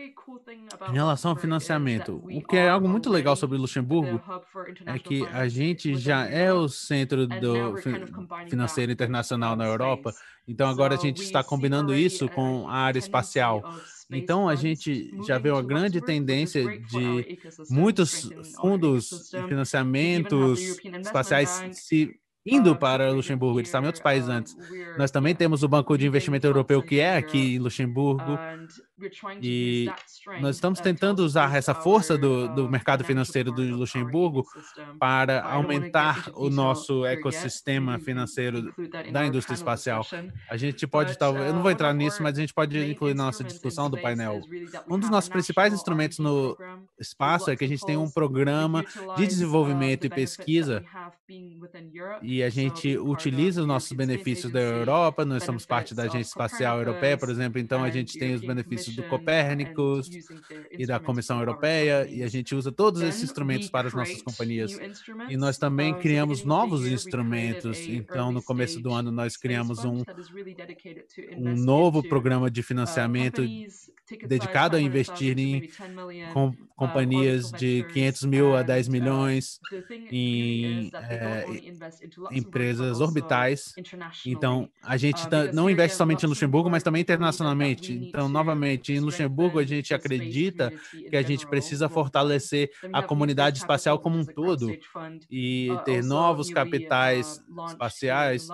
Em relação ao financiamento, o que é algo muito legal sobre Luxemburgo é que a gente já é o centro do financeiro internacional na Europa, então agora a gente está combinando isso com a área espacial. Então a gente já vê uma grande tendência de muitos fundos e financiamentos espaciais se indo para Luxemburgo, eles estavam em outros países antes. Nós também temos o Banco de Investimento Europeu, que é aqui em Luxemburgo, e nós estamos tentando usar essa força do, do mercado financeiro do Luxemburgo para aumentar o nosso ecossistema financeiro da indústria espacial. A gente pode, talvez, eu não vou entrar nisso, mas a gente pode incluir na nossa discussão do painel. Um dos nossos principais instrumentos no espaço é que a gente tem um programa de desenvolvimento e pesquisa e a gente utiliza os nossos benefícios da Europa, nós somos parte da Agência Espacial Europeia, por exemplo, então a gente tem os benefícios do Copérnicos e da Comissão Europeia, e a gente usa todos esses instrumentos para as nossas companhias. E nós também criamos novos instrumentos, então no começo do ano nós criamos um, um novo programa de financiamento dedicado a investir em com, companhias de quinhentos mil a dez milhões em é, empresas orbitais. Então, a gente tá, não investe somente em Luxemburgo, mas também internacionalmente. Então, novamente, em Luxemburgo, a gente acredita que a gente precisa fortalecer a comunidade espacial como um todo e ter novos capitais espaciais.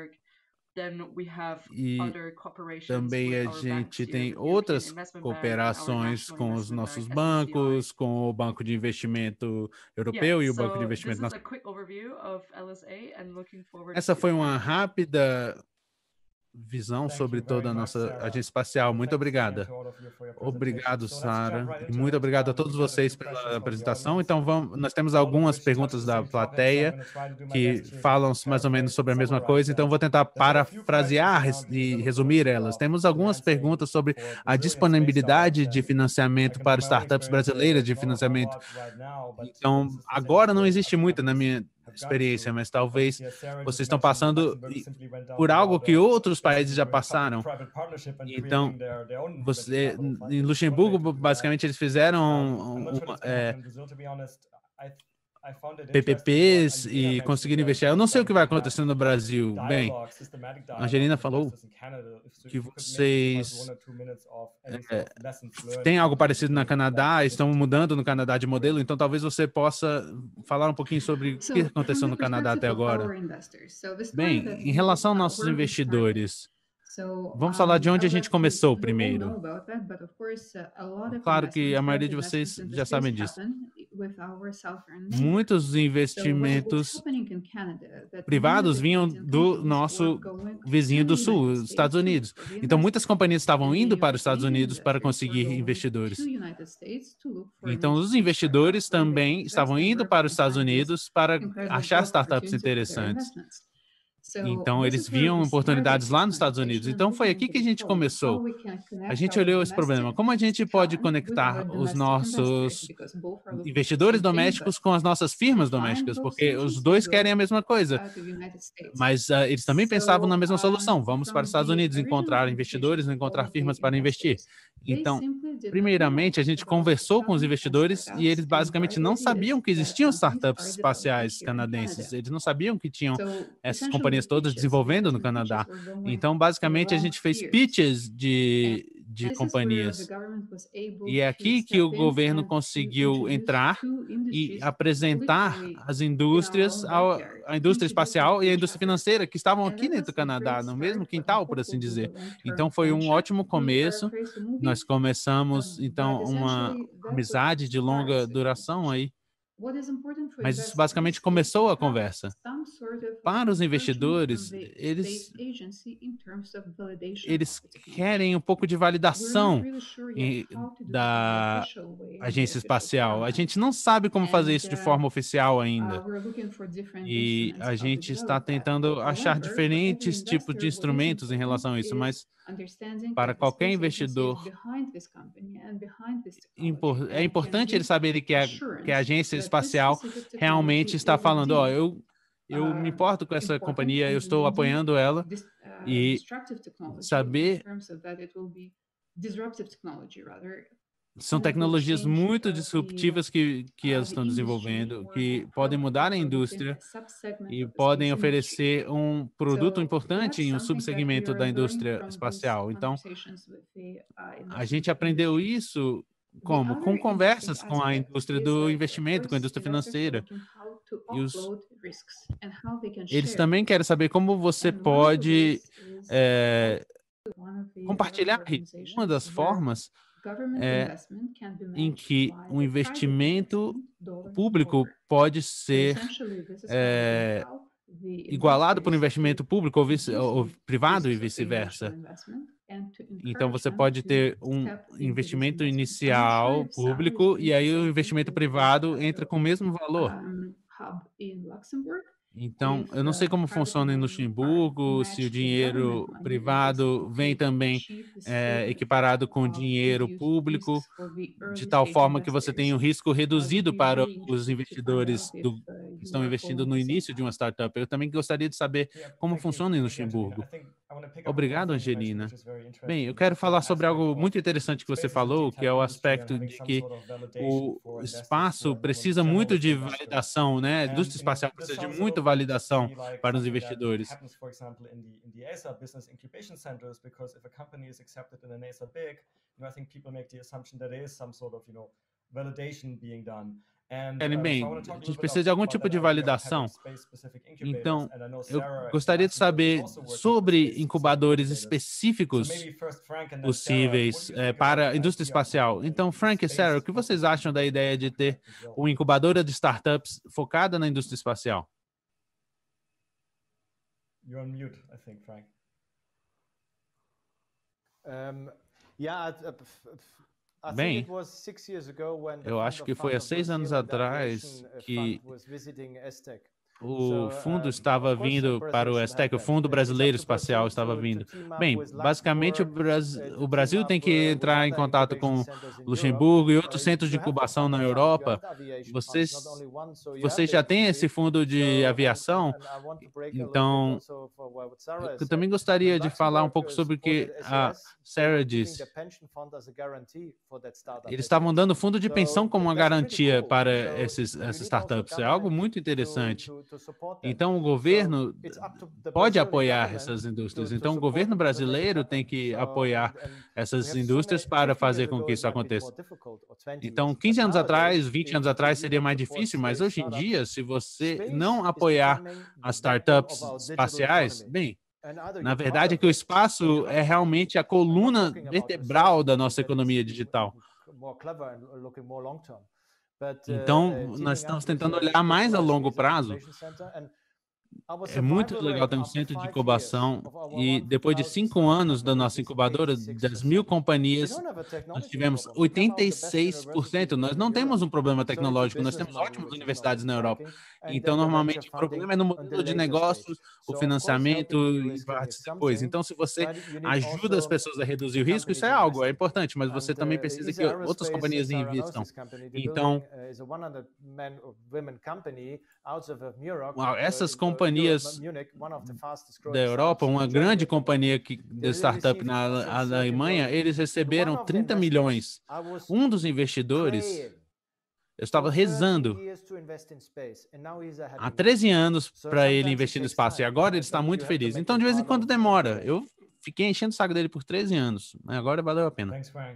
E também a gente tem outras cooperações com os nossos bancos, com o Banco de Investimento Europeu e o Banco de Investimento Nacional. Essa foi uma rápida visão sobre toda a nossa agência espacial. Muito obrigada. Obrigado, Sara. E muito obrigado a todos vocês pela apresentação. Então, vamos, nós temos algumas perguntas da plateia que falam mais ou menos sobre a mesma coisa. Então, vou tentar parafrasear e resumir elas. Temos algumas perguntas sobre a disponibilidade de financiamento para startups brasileiras de financiamento. Então, agora não existe muito na minha experiência, mas talvez vocês estão passando por algo que outros países já passaram. Então, você, em Luxemburgo, basicamente, eles fizeram um, é, P P Ps e conseguiram investir. Eu não sei o que vai acontecer no Brasil. Bem, a Angelina falou que vocês é, têm algo parecido no Canadá, estão mudando no Canadá de modelo, então talvez você possa falar um pouquinho sobre o que aconteceu no Canadá até agora. Bem, em relação aos nossos investidores, vamos falar de onde a gente começou primeiro. Claro que a maioria de vocês já sabem disso. Muitos investimentos privados vinham do nosso vizinho do sul, os Estados Unidos. Então, muitas companhias estavam indo para os Estados Unidos para conseguir investidores. Então, os investidores também estavam indo para os Estados Unidos para achar startups interessantes. Então, eles viam oportunidades lá nos Estados Unidos. Então, foi aqui que a gente começou. A gente olhou esse problema. Como a gente pode conectar os nossos investidores domésticos com as nossas firmas domésticas? Porque os dois querem a mesma coisa. Mas uh, eles também pensavam na mesma solução. Vamos para os Estados Unidos encontrar investidores, encontrar firmas para investir. Então, primeiramente, a gente conversou com os investidores e eles basicamente não sabiam que existiam startups espaciais canadenses. Eles não sabiam que tinham essas companhias todas desenvolvendo no Canadá. Então, basicamente, a gente fez pitches de, de companhias. E é aqui que o governo conseguiu entrar e apresentar as indústrias, ao, a indústria espacial e a indústria financeira que estavam aqui dentro do Canadá, no mesmo quintal, por assim dizer. Então, foi um ótimo começo. Nós começamos, então, uma amizade de longa duração aí. Mas isso basicamente começou a conversa. Para os investidores, eles, eles querem um pouco de validação da agência espacial. A gente não sabe como fazer isso de forma oficial ainda. E a gente está tentando achar diferentes tipos de instrumentos em relação a isso, mas para qualquer investidor, é importante eles saberem que a, que a agência espacial realmente está falando, ó, oh, eu, eu me importo com essa companhia, eu estou apoiando ela, e saber são tecnologias muito disruptivas que, que elas estão desenvolvendo, que podem mudar a indústria e podem oferecer um produto importante em um subsegmento da indústria espacial. Então, a gente aprendeu isso como? Com conversas com a indústria do investimento, com a indústria financeira. E os, eles também querem saber como você pode é, compartilhar risco. Uma das formas é em que um investimento público pode ser é, igualado por um investimento público ou, vice, ou privado e vice-versa. Então, você pode ter um investimento inicial público e aí o investimento privado entra com o mesmo valor. Então, eu não sei como funciona em Luxemburgo, se o dinheiro privado vem também é, equiparado com dinheiro público, de tal forma que você tem um risco reduzido para os investidores do, que estão investindo no início de uma startup. Eu também gostaria de saber como funciona em Luxemburgo. Obrigado, Angelina. Bem, eu quero falar sobre algo muito interessante que você falou, que é o aspecto de que o espaço precisa muito de validação, né? A indústria espacial precisa de muita validação para os investidores. Querem bem, a gente precisa de algum tipo de validação. Então, eu gostaria de saber sobre incubadores específicos possíveis é, para a indústria espacial. Então, Frank e Sarah, o que vocês acham da ideia de ter uma incubadora de startups focada na indústria espacial? You're on mute, I think, Frank. Um, yeah, Bem, eu acho que foi há seis anos atrás que o fundo estava vindo para o ESTEC, o Fundo Brasileiro Espacial estava vindo. Bem, basicamente o Brasil, o Brasil tem que entrar em contato com Luxemburgo e outros centros de incubação na Europa. Vocês, vocês já têm esse fundo de aviação? Então, eu também gostaria de falar um pouco sobre o que a Sarah disse. Eles estavam dando fundo de pensão como uma garantia para esses, essas startups. É algo muito interessante. Então, o governo pode apoiar essas indústrias. Então, o governo brasileiro tem que apoiar essas indústrias para fazer com que isso aconteça. Então, quinze anos atrás, vinte anos atrás seria mais difícil, mas hoje em dia, se você não apoiar as startups espaciais, bem, na verdade é que o espaço é realmente a coluna vertebral da nossa economia digital. Então, nós estamos tentando olhar mais a longo prazo. É muito legal ter um centro de incubação e depois de cinco anos da nossa incubadora, das mil companhias, nós tivemos oitenta e seis por cento. Nós não temos um problema tecnológico, nós temos ótimas universidades na Europa. Então, normalmente, o problema é no modelo de negócios, o financiamento e partes depois. Então, se você ajuda as pessoas a reduzir o risco, isso é algo, é importante, mas você também precisa que outras companhias invistam. Então, essas companhias da Europa, uma grande companhia que, de startup na Alemanha, eles receberam trinta milhões. Um dos investidores, eu estava rezando há treze anos para ele investir no espaço e agora ele está muito feliz. Então, de vez em quando demora. Eu fiquei enchendo o saco dele por treze anos, mas agora valeu a pena.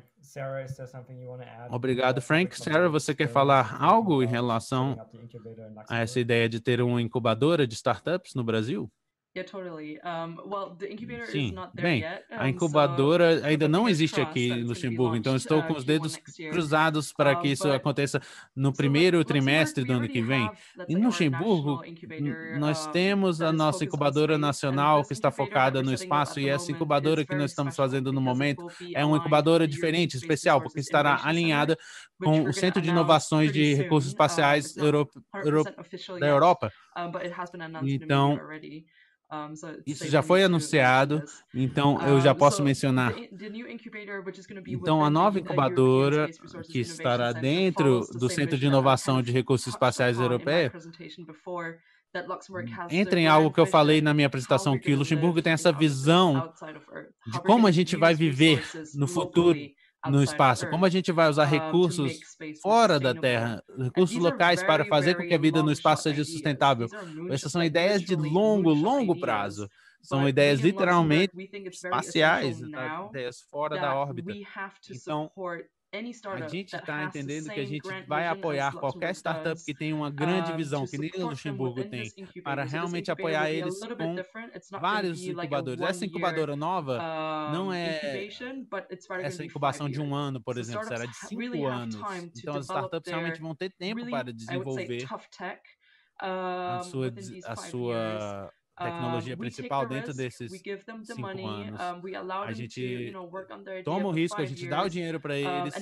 Obrigado, Frank. Sarah, você quer falar algo em relação a essa ideia de ter uma incubadora de startups no Brasil? Yeah, totally. Um, well, the incubator Sim, is not there bem, yet. a Um, incubadora so ainda the não fingers existe crossed aqui that em it's gonna be Luxemburgo, então launched, estou uh, com os Q one dedos next year. cruzados para que Um, isso but aconteça no so primeiro Luxembourg, trimestre we do ano already que vem. have, that's Em like our Luxemburgo, national incubator, nós um, temos a that is nossa focused on incubadora space, and nacional this que está incubator that focada we're no setting up at espaço the e essa moment incubadora is que nós very estamos special fazendo no because it momento will be é uma aligned incubadora with the European diferente, Space especial, porque Resources estará Innovation Center, alinhada which com we're o gonna Centro de announce Inovações pretty de soon. Recursos Uh, Espaciais it's not Euro one hundred Euro percent official da yet, Europa. um, but it has been announced in the Então, media already. Um, so it's isso safe já for me foi to anunciado, mention this. então eu já Um, posso so mencionar. the, the new incubator, which is going to be Então, a within nova the uh, European incubadora, Space Resources que Innovation estará Center, dentro follows the do same Centro de vision that I Inovação kind de of Recursos touched Espaciais upon in my Europeia, presentation before, that Luxembourg has the entra em algo grand que eu falei vision na minha how apresentação, we're que going to Luxemburgo live tem in essa outposts visão outside of Earth, de how we're como going a to gente vai use viver resources no futuro locally no espaço, como a gente vai usar recursos fora da Terra, recursos locais para fazer com que a vida no espaço seja sustentável. Essas são ideias de longo, longo prazo. São ideias literalmente espaciais, ideias fora da órbita. Então, a gente está entendendo que a gente vai apoiar qualquer startup que tem uma grande visão, que nem o Luxemburgo tem, para realmente apoiar eles com vários incubadores. Essa incubadora nova não é essa incubação de um ano, por exemplo, será de cinco anos. Então, as startups realmente vão ter tempo para desenvolver a sua, a sua tecnologia principal dentro desses cinco anos. A gente toma o risco, a gente dá o dinheiro para eles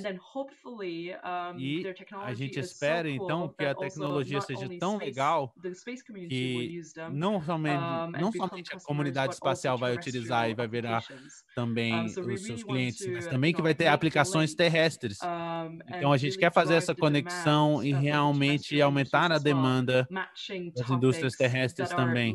e a gente espera, então, que a tecnologia seja tão legal que não somente, não somente a comunidade espacial vai utilizar e vai virar também os seus clientes, mas também que vai ter aplicações terrestres. Então, a gente quer fazer essa conexão e realmente aumentar a demanda das indústrias terrestres também.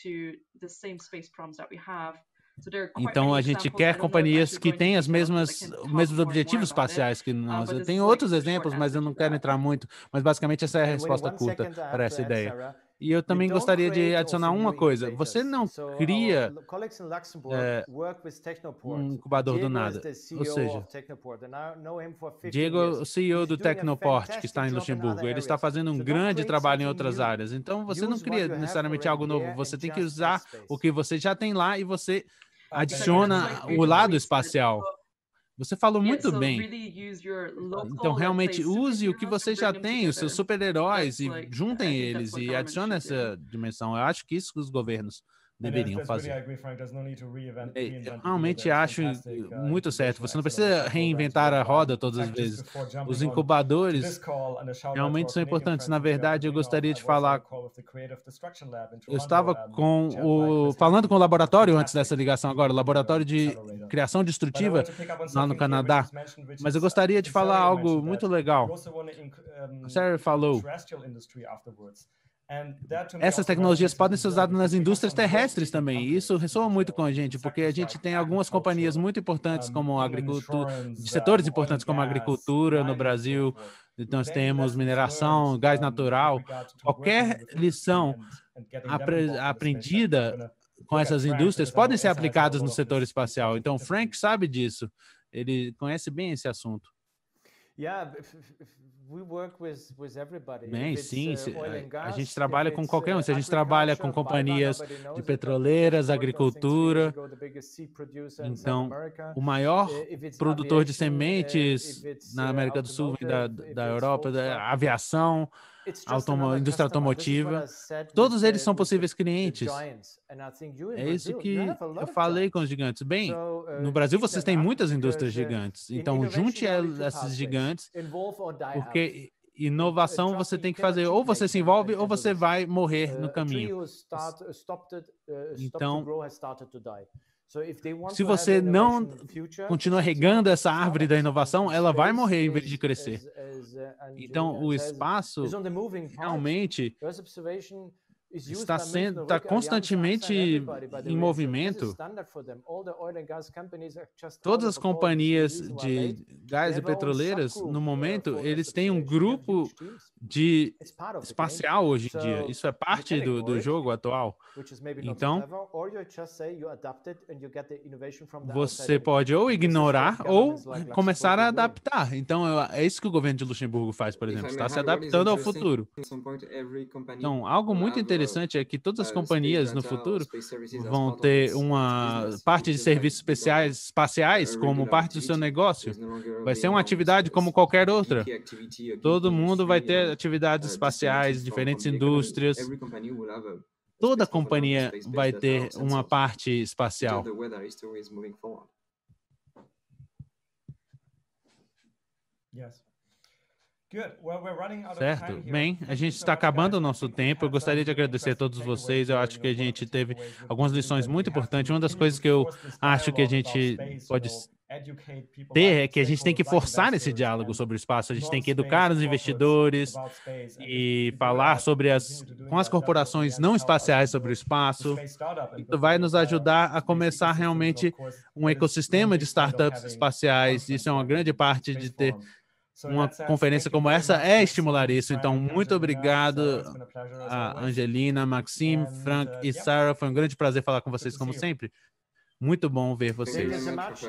Então, a gente quer companhias que têm as mesmas, os mesmos objetivos espaciais que nós. Eu tenho outros exemplos, mas eu não quero entrar muito. Mas, basicamente, essa é a resposta curta para essa ideia. E eu também gostaria de adicionar uma coisa. Você não cria é, um incubador do nada. Ou seja, Diego é o C E O do Tecnoport, que está em Luxemburgo. Ele está fazendo um grande trabalho em outras áreas. Então, você não cria necessariamente algo novo. Você tem que usar o que você já tem lá e você adiciona o lado espacial. Você falou muito bem. Então, realmente, use o que você já tem, os seus super-heróis, e juntem eles e adicione essa dimensão. Eu acho que isso que os governos deveriam fazer. Eu realmente acho muito certo. Você não precisa reinventar a roda todas as vezes. Os incubadores realmente são importantes. Na verdade, eu gostaria de falar... Eu estava com o... falando com o laboratório antes dessa ligação agora, o laboratório de criação destrutiva lá no Canadá. Mas eu gostaria de falar algo muito legal. A Sarah falou... Essas tecnologias podem ser usadas nas indústrias terrestres também. E isso ressoa muito com a gente, porque a gente tem algumas companhias muito importantes como a agricultura, de setores importantes como a agricultura no Brasil. Então, nós temos mineração, gás natural. Qualquer lição apre aprendida com essas indústrias podem ser aplicadas no setor espacial. Então, Frank sabe disso. Ele conhece bem esse assunto. Bem, sim, a gente trabalha com qualquer um. Se a gente trabalha com companhias de petroleiras, agricultura, então o maior produtor de sementes na América do Sul vem da, da Europa, da aviação, automo, indústria automotiva, todos eles são possíveis clientes. É isso que eu falei com os gigantes. Bem, no Brasil vocês têm muitas indústrias gigantes, então junte esses gigantes, porque inovação você tem que fazer, ou você se envolve ou você vai morrer no caminho. Então, se você não continua regando essa árvore da inovação, ela vai morrer em vez de crescer. Então, o espaço realmente está sendo, está constantemente em movimento. Todas as companhias de gás e petroleiras, no momento, eles têm um grupo de espacial hoje em dia. Isso é parte do, do jogo atual. Então, você pode ou ignorar ou começar a adaptar. Então, é isso que o governo de Luxemburgo faz, por exemplo. Está se adaptando ao futuro. Então, algo muito interessante é que todas as companhias no futuro vão ter uma parte de serviços especiais, espaciais como parte do seu negócio. Vai ser uma atividade como qualquer outra. Todo mundo vai ter atividades espaciais, diferentes indústrias. Toda companhia vai ter uma parte espacial. Certo. Bem, a gente está acabando o nosso tempo. Eu gostaria de agradecer a todos vocês. Eu acho que a gente teve algumas lições muito importantes. Uma das coisas que eu acho que a gente pode ter é que a gente tem que forçar esse diálogo sobre o espaço, a gente tem que educar os investidores e falar sobre as, com as corporações não espaciais sobre o espaço. Isso vai nos ajudar a começar realmente um ecossistema de startups espaciais. Isso é uma grande parte de ter uma conferência como essa, é estimular isso. Então, muito obrigado a Angelina, Maxime, Frank e Sarah. Foi um grande prazer falar com vocês, como sempre. Muito bom ver vocês.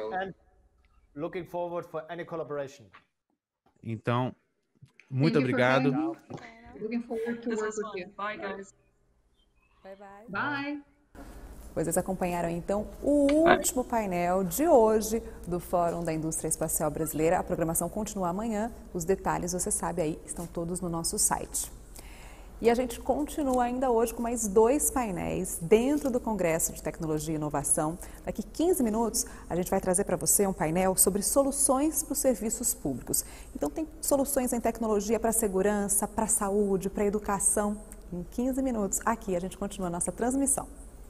Então, muito obrigado. Looking forward to work with you. Bye, guys. Bye, bye. Bye. Vocês acompanharam, então, o último painel de hoje do Fórum da Indústria Espacial Brasileira. A programação continua amanhã. Os detalhes, você sabe aí, estão todos no nosso site. E a gente continua ainda hoje com mais dois painéis dentro do Congresso de Tecnologia e Inovação. Daqui quinze minutos, a gente vai trazer para você um painel sobre soluções para os serviços públicos. Então, tem soluções em tecnologia para segurança, para saúde, para educação. Em quinze minutos, aqui a gente continua a nossa transmissão.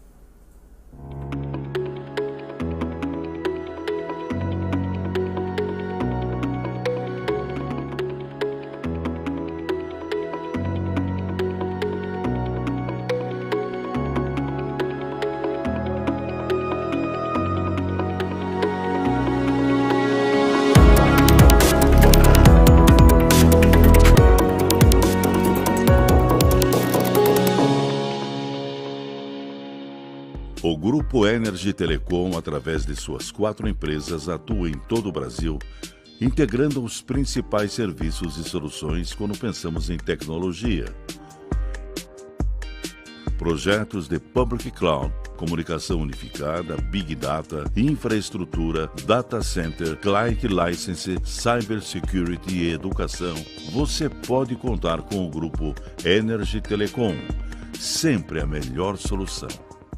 O Grupo Energy Telecom, através de suas quatro empresas, atua em todo o Brasil, integrando os principais serviços e soluções quando pensamos em tecnologia. Projetos de Public Cloud, comunicação unificada, Big Data, infraestrutura, Data Center, Client License, Cybersecurity e educação. Você pode contar com o Grupo Energy Telecom. Sempre a melhor solução.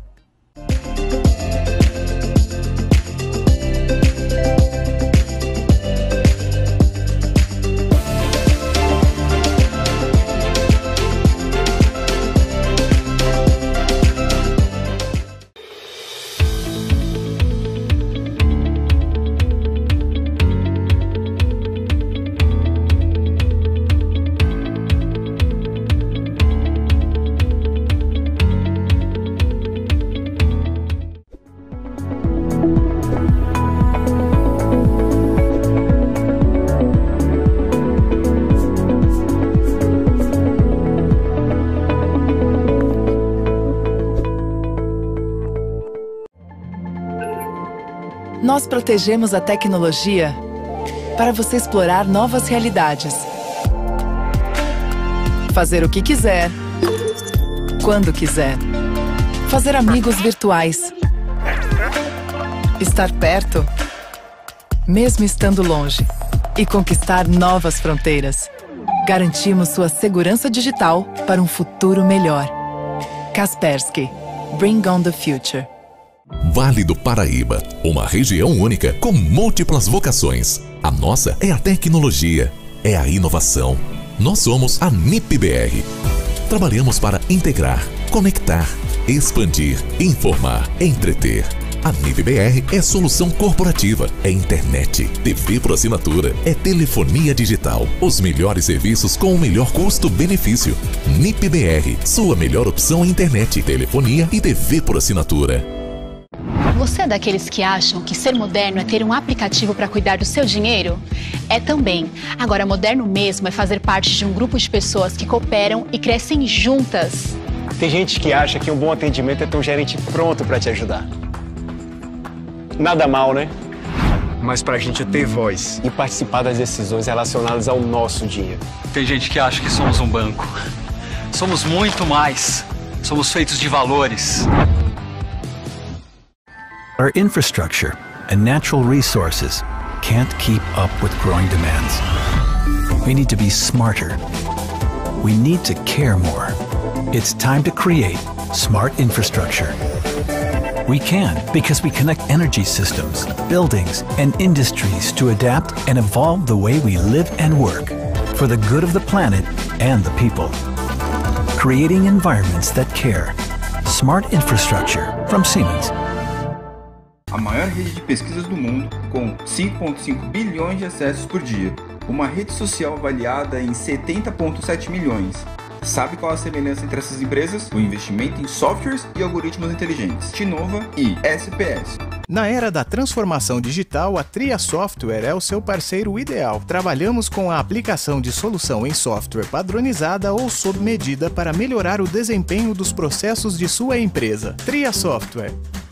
Nós protegemos a tecnologia para você explorar novas realidades. Fazer o que quiser, quando quiser. Fazer amigos virtuais. Estar perto, mesmo estando longe. E conquistar novas fronteiras. Garantimos sua segurança digital para um futuro melhor. Kaspersky. Bring on the future. Vale do Paraíba, uma região única com múltiplas vocações. A nossa é a tecnologia, é a inovação. Nós somos a N I P B R. Trabalhamos para integrar, conectar, expandir, informar, entreter. A N I P B R é solução corporativa, é internet, T V por assinatura, é telefonia digital. Os melhores serviços com o melhor custo-benefício. N I P B R, sua melhor opção em internet, telefonia e T V por assinatura. Você é daqueles que acham que ser moderno é ter um aplicativo para cuidar do seu dinheiro? É também. Agora, moderno mesmo é fazer parte de um grupo de pessoas que cooperam e crescem juntas. Tem gente que acha que um bom atendimento é ter um gerente pronto para te ajudar. Nada mal, né? Mas pra gente ter voz e participar das decisões relacionadas ao nosso dinheiro. Tem gente que acha que somos um banco. Somos muito mais. Somos feitos de valores. Our infrastructure and natural resources can't keep up with growing demands. We need to be smarter. We need to care more. It's time to create smart infrastructure. We can because we connect energy systems, buildings, and industries to adapt and evolve the way we live and work for the good of the planet and the people. Creating environments that care. Smart infrastructure from Siemens. a maior rede de pesquisas do mundo, com cinco vírgula cinco bilhões de acessos por dia. Uma rede social avaliada em setenta vírgula sete milhões. Sabe qual a semelhança entre essas empresas? O investimento em softwares e algoritmos inteligentes. Tinova e S P S. Na era da transformação digital, a Tria Software é o seu parceiro ideal. Trabalhamos com a aplicação de solução em software padronizada ou sob medida para melhorar o desempenho dos processos de sua empresa. Tria Software.